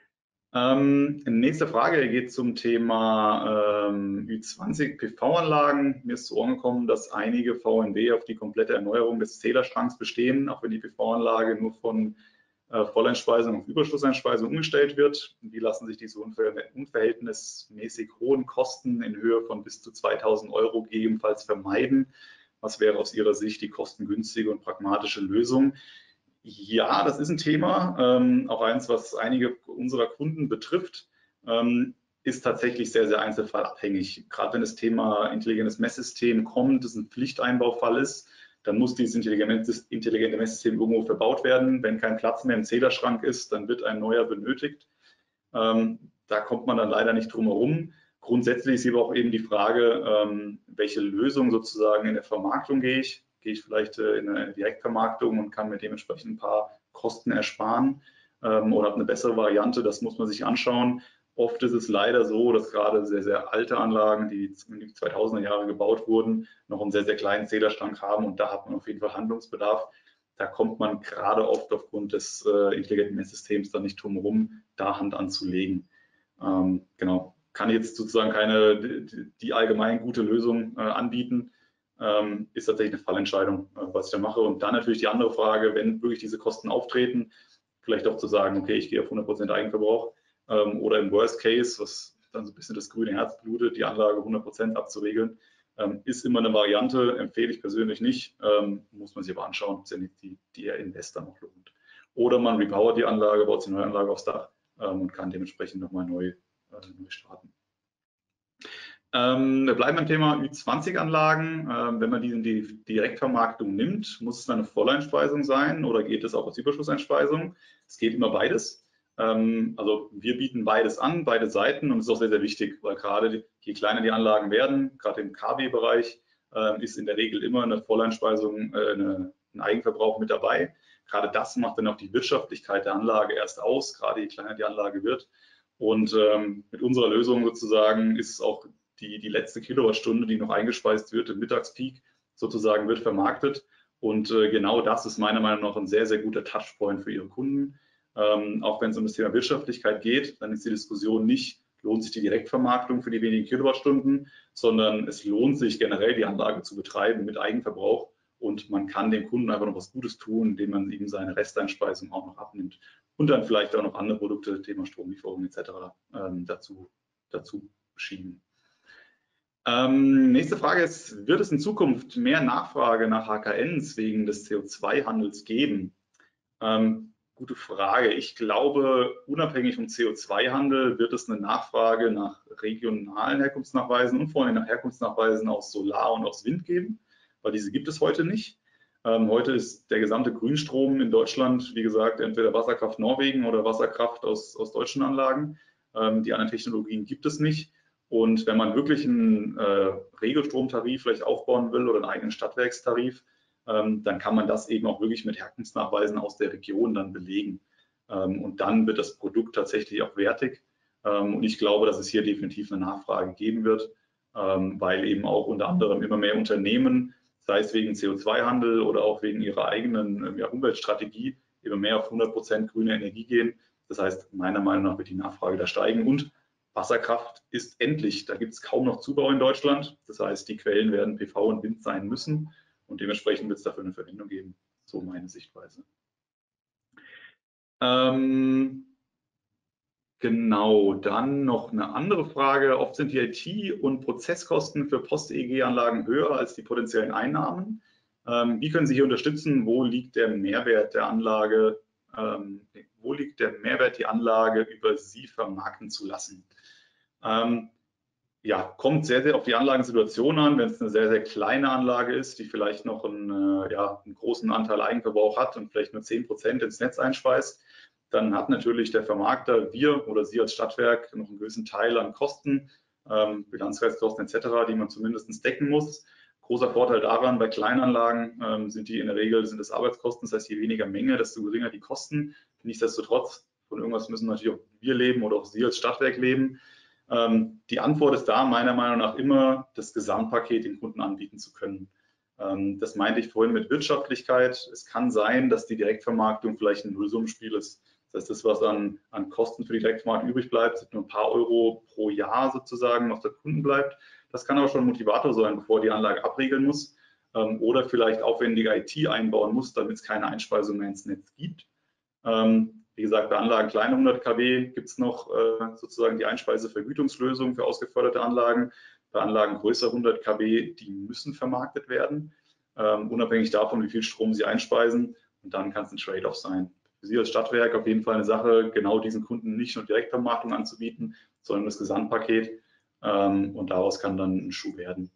Nächste Frage geht zum Thema Ü20 PV-Anlagen. Mir ist zu Ohren gekommen, dass einige VNB auf die komplette Erneuerung des Zählerschranks bestehen, auch wenn die PV-Anlage nur von Volleinspeisung auf Überschusseinspeisung umgestellt wird. Wie lassen sich diese unverhältnismäßig hohen Kosten in Höhe von bis zu 2.000 € gegebenenfalls vermeiden? Was wäre aus Ihrer Sicht die kostengünstige und pragmatische Lösung? Ja, das ist ein Thema, auch eins, was einige unserer Kunden betrifft, ist tatsächlich sehr, sehr einzelfallabhängig. Gerade wenn das Thema intelligentes Messsystem kommt, das ein Pflichteinbaufall ist, dann muss dieses intelligente Messsystem irgendwo verbaut werden. Wenn kein Platz mehr im Zählerschrank ist, dann wird ein neuer benötigt. Da kommt man dann leider nicht drum herum. Grundsätzlich ist aber auch eben die Frage, welche Lösung sozusagen in der Vermarktung gehe ich? Gehe ich vielleicht in eine Direktvermarktung und kann mir dementsprechend ein paar Kosten ersparen oder habe eine bessere Variante, das muss man sich anschauen. Oft ist es leider so, dass gerade sehr, sehr alte Anlagen, die in die 2000er Jahre gebaut wurden, noch einen sehr, sehr kleinen Zählerschrank haben und da hat man auf jeden Fall Handlungsbedarf. Da kommt man gerade oft aufgrund des intelligenten Messsystems dann nicht drum herum, da Hand anzulegen. Genau, kann jetzt sozusagen keine die allgemein gute Lösung anbieten. Ist tatsächlich eine Fallentscheidung, was ich da mache. Und dann natürlich die andere Frage, wenn wirklich diese Kosten auftreten, vielleicht auch zu sagen, okay, ich gehe auf 100% Eigenverbrauch oder im Worst Case, was dann so ein bisschen das grüne Herz blutet, die Anlage 100% abzuregeln, ist immer eine Variante, empfehle ich persönlich nicht, muss man sich aber anschauen, ob es ja nicht die Investor noch lohnt. Oder man repowert die Anlage, baut sich eine neue Anlage aufs Dach und kann dementsprechend nochmal neu starten. Wir bleiben beim Thema Ü20-Anlagen. Wenn man die in die Direktvermarktung nimmt, muss es dann eine Volleinspeisung sein oder geht es auch als Überschusseinspeisung? Es geht immer beides. Also wir bieten beides an, beide Seiten und es ist auch sehr, sehr wichtig, weil gerade je kleiner die Anlagen werden, gerade im KW-Bereich, ist in der Regel immer eine Volleinspeisung, ein Eigenverbrauch mit dabei. Gerade das macht dann auch die Wirtschaftlichkeit der Anlage erst aus, gerade je kleiner die Anlage wird. Und mit unserer Lösung sozusagen ist es auch die letzte Kilowattstunde, die noch eingespeist wird im Mittagspeak, sozusagen wird vermarktet. Und genau das ist meiner Meinung nach ein sehr, sehr guter Touchpoint für Ihre Kunden. Auch wenn es um das Thema Wirtschaftlichkeit geht, dann ist die Diskussion nicht, lohnt sich die Direktvermarktung für die wenigen Kilowattstunden, sondern es lohnt sich generell, die Anlage zu betreiben mit Eigenverbrauch. Und man kann dem Kunden einfach noch was Gutes tun, indem man ihm seine Resteinspeisung auch noch abnimmt und dann vielleicht auch noch andere Produkte, Thema Stromlieferung etc. dazu schieben. Nächste Frage ist, wird es in Zukunft mehr Nachfrage nach HKNs wegen des CO2-Handels geben? gute Frage. Ich glaube, unabhängig vom CO2-Handel wird es eine Nachfrage nach regionalen Herkunftsnachweisen und vor allem nach Herkunftsnachweisen aus Solar und aus Wind geben, weil diese gibt es heute nicht. Heute ist der gesamte Grünstrom in Deutschland, wie gesagt, entweder Wasserkraft Norwegen oder Wasserkraft aus deutschen Anlagen. Die anderen Technologien gibt es nicht. Und wenn man wirklich einen Regelstromtarif vielleicht aufbauen will oder einen eigenen Stadtwerkstarif, dann kann man das eben auch wirklich mit Herkunftsnachweisen aus der Region dann belegen. Und dann wird das Produkt tatsächlich auch wertig. Und ich glaube, dass es hier definitiv eine Nachfrage geben wird, weil eben auch unter anderem immer mehr Unternehmen, sei es wegen CO2-Handel oder auch wegen ihrer eigenen Umweltstrategie, immer mehr auf 100% grüne Energie gehen. Das heißt, meiner Meinung nach wird die Nachfrage da steigen. Und Wasserkraft ist endlich. Da gibt es kaum noch Zubau in Deutschland. Das heißt, die Quellen werden PV und Wind sein müssen. Und dementsprechend wird es dafür eine Verbindung geben. So meine Sichtweise. Genau, dann noch eine andere Frage. Oft sind die IT- und Prozesskosten für Post-EEG-Anlagen höher als die potenziellen Einnahmen. Wie können Sie hier unterstützen? Wo liegt der Mehrwert der Anlage? Wo liegt der Mehrwert, die Anlage über Sie vermarkten zu lassen? Ja, kommt sehr, sehr auf die Anlagensituation an. Wenn es eine sehr, sehr kleine Anlage ist, die vielleicht noch einen großen Anteil Eigenverbrauch hat und vielleicht nur 10% ins Netz einspeist, dann hat natürlich der Vermarkter, wir oder Sie als Stadtwerk, noch einen gewissen Teil an Kosten, Bilanzreiskosten etc., die man zumindest decken muss. Großer Vorteil daran, bei Kleinanlagen sind die in der Regel das Arbeitskosten, das heißt, je weniger Menge, desto geringer die Kosten. Nichtsdestotrotz, von irgendwas müssen natürlich auch wir leben oder auch Sie als Stadtwerk leben. Die Antwort ist da meiner Meinung nach immer, das Gesamtpaket den Kunden anbieten zu können. Das meinte ich vorhin mit Wirtschaftlichkeit. Es kann sein, dass die Direktvermarktung vielleicht ein Nullsummenspiel ist. Das heißt, das, was an Kosten für die Direktvermarktung übrig bleibt, sind nur ein paar Euro pro Jahr sozusagen, was der Kunden bleibt. Das kann aber schon ein Motivator sein, bevor die Anlage abregeln muss oder vielleicht aufwendige IT einbauen muss, damit es keine Einspeisung mehr ins Netz gibt. Wie gesagt, bei Anlagen kleine 100 kW gibt es noch sozusagen die Einspeisevergütungslösung für ausgeförderte Anlagen. Bei Anlagen größer 100 kW, die müssen vermarktet werden, unabhängig davon, wie viel Strom sie einspeisen. Und dann kann es ein Trade-off sein. Für Sie als Stadtwerk auf jeden Fall eine Sache, genau diesen Kunden nicht nur Direktvermarktung anzubieten, sondern das Gesamtpaket. Und daraus kann dann ein Schuh werden.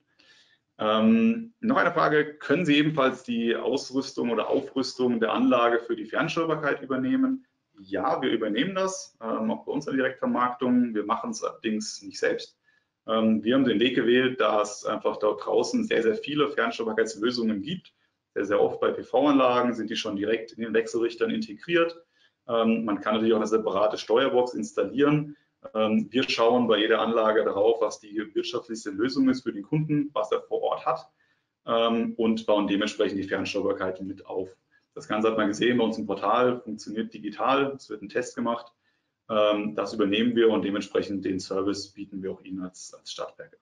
Noch eine Frage, können Sie ebenfalls die Ausrüstung oder Aufrüstung der Anlage für die Fernsteuerbarkeit übernehmen? Ja, wir übernehmen das, auch bei uns in der Direktvermarktung. Wir machen es allerdings nicht selbst. Wir haben den Weg gewählt, da es einfach dort draußen sehr, sehr viele Fernsteuerbarkeitslösungen gibt. Sehr, sehr oft bei PV-Anlagen sind die schon direkt in den Wechselrichtern integriert. Man kann natürlich auch eine separate Steuerbox installieren. Wir schauen bei jeder Anlage darauf, was die wirtschaftlichste Lösung ist für den Kunden, was er vor Ort hat und bauen dementsprechend die Fernsteuerbarkeit mit auf. Das Ganze hat man gesehen bei uns im Portal, funktioniert digital, es wird ein Test gemacht. Das übernehmen wir und dementsprechend den Service bieten wir auch Ihnen als Stadtwerk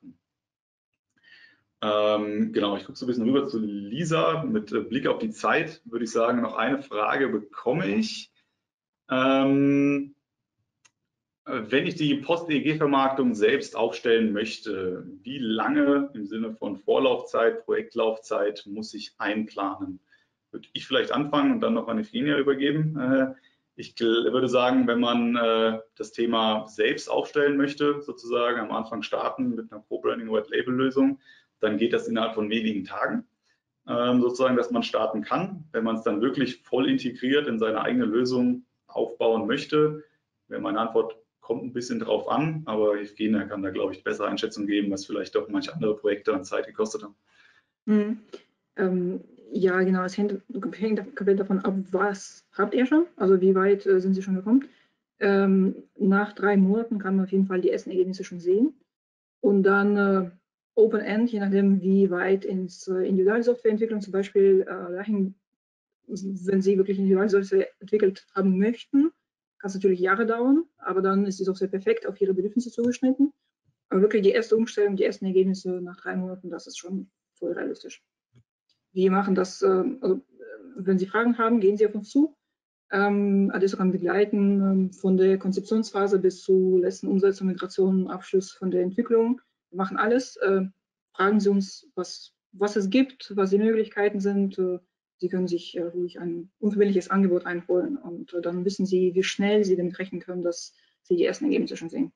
an. Genau, ich gucke so ein bisschen rüber zu Lisa. Mit Blick auf die Zeit würde ich sagen, noch eine Frage bekomme ich. Wenn ich die Post-EEG-Vermarktung selbst aufstellen möchte, wie lange im Sinne von Vorlaufzeit, Projektlaufzeit muss ich einplanen? Würde ich vielleicht anfangen und dann noch an Evgenia übergeben. Ich würde sagen, wenn man das Thema selbst aufstellen möchte, sozusagen am Anfang starten mit einer Co-Branding White-Label-Lösung, dann geht das innerhalb von wenigen Tagen, sozusagen, dass man starten kann. Wenn man es dann wirklich voll integriert in seine eigene Lösung aufbauen möchte, wäre meine Antwort, kommt ein bisschen drauf an, aber Evgenia kann da, glaube ich, bessere Einschätzung geben, was vielleicht auch manche andere Projekte an Zeit gekostet haben. Ja, genau, es hängt komplett davon ab, was habt ihr schon, also wie weit sind Sie schon gekommen. Nach 3 Monaten kann man auf jeden Fall die ersten Ergebnisse schon sehen und dann Open End, je nachdem wie weit ins Individualsoftwareentwicklung zum Beispiel dahin, wenn Sie wirklich Individualsoftware entwickelt haben möchten, kann es natürlich Jahre dauern, aber dann ist die Software perfekt auf Ihre Bedürfnisse zugeschnitten. Aber wirklich die erste Umstellung, die ersten Ergebnisse nach 3 Monaten, das ist schon voll realistisch. Wir machen das, also wenn Sie Fragen haben, gehen Sie auf uns zu. Adesso kann begleiten von der Konzeptionsphase bis zur letzten Umsetzung, Migration, Abschluss von der Entwicklung. Wir machen alles. Fragen Sie uns, was es gibt, was die Möglichkeiten sind. Sie Sie können sich ruhig ein unverbindliches Angebot einholen und dann wissen Sie, wie schnell Sie damit rechnen können, dass Sie die ersten Ergebnisse schon sehen.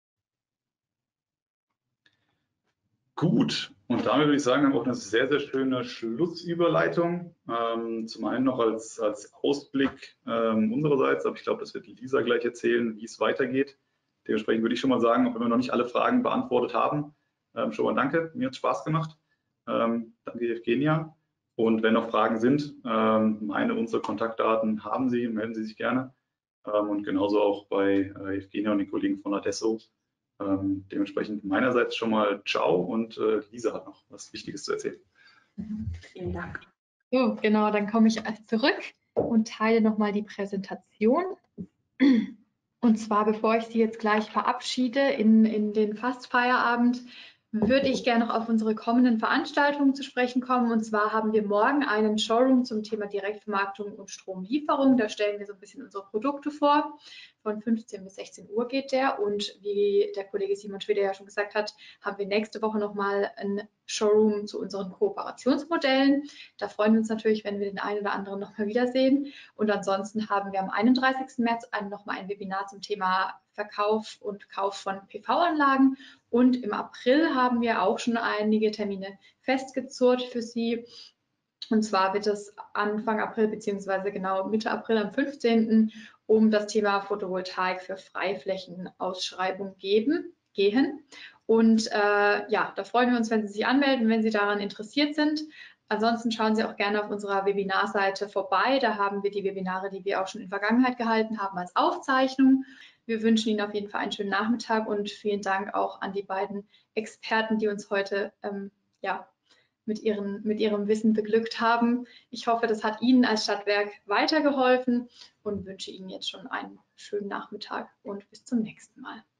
Gut, und damit würde ich sagen, haben wir auch eine sehr, sehr schöne Schlussüberleitung. Zum einen noch als Ausblick unsererseits, aber ich glaube, das wird Lisa gleich erzählen, wie es weitergeht. Dementsprechend würde ich schon mal sagen, auch wenn wir noch nicht alle Fragen beantwortet haben, schon mal danke, mir hat es Spaß gemacht. Danke, Evgenia. Und wenn noch Fragen sind, unsere Kontaktdaten haben Sie, melden Sie sich gerne. Und genauso auch bei Evgenia und den Kollegen von Adesso. Dementsprechend meinerseits schon mal ciao und Lisa hat noch was Wichtiges zu erzählen. Vielen Dank. So, genau, dann komme ich zurück und teile nochmal die Präsentation. Und zwar, bevor ich Sie jetzt gleich verabschiede in den Fast-Feierabend, würde ich gerne noch auf unsere kommenden Veranstaltungen zu sprechen kommen. Und zwar haben wir morgen einen Showroom zum Thema Direktvermarktung und Stromlieferung. Da stellen wir so ein bisschen unsere Produkte vor. Von 15 bis 16 Uhr geht der. Und wie der Kollege Simon Schwede ja schon gesagt hat, haben wir nächste Woche nochmal ein Showroom zu unseren Kooperationsmodellen. Da freuen wir uns natürlich, wenn wir den einen oder anderen nochmal wiedersehen. Und ansonsten haben wir am 31. März nochmal ein Webinar zum Thema Verkauf und Kauf von PV-Anlagen. Und im April haben wir auch schon einige Termine festgezurrt für Sie. Und zwar wird es Anfang April beziehungsweise genau Mitte April am 15. um das Thema Photovoltaik für Freiflächenausschreibung gehen. Und ja, da freuen wir uns, wenn Sie sich anmelden, wenn Sie daran interessiert sind. Ansonsten schauen Sie auch gerne auf unserer Webinarseite vorbei. Da haben wir die Webinare, die wir auch schon in der Vergangenheit gehalten haben, als Aufzeichnung. Wir wünschen Ihnen auf jeden Fall einen schönen Nachmittag und vielen Dank auch an die beiden Experten, die uns heute ja, mit ihrem Wissen beglückt haben. Ich hoffe, das hat Ihnen als Stadtwerk weitergeholfen und wünsche Ihnen jetzt schon einen schönen Nachmittag und bis zum nächsten Mal.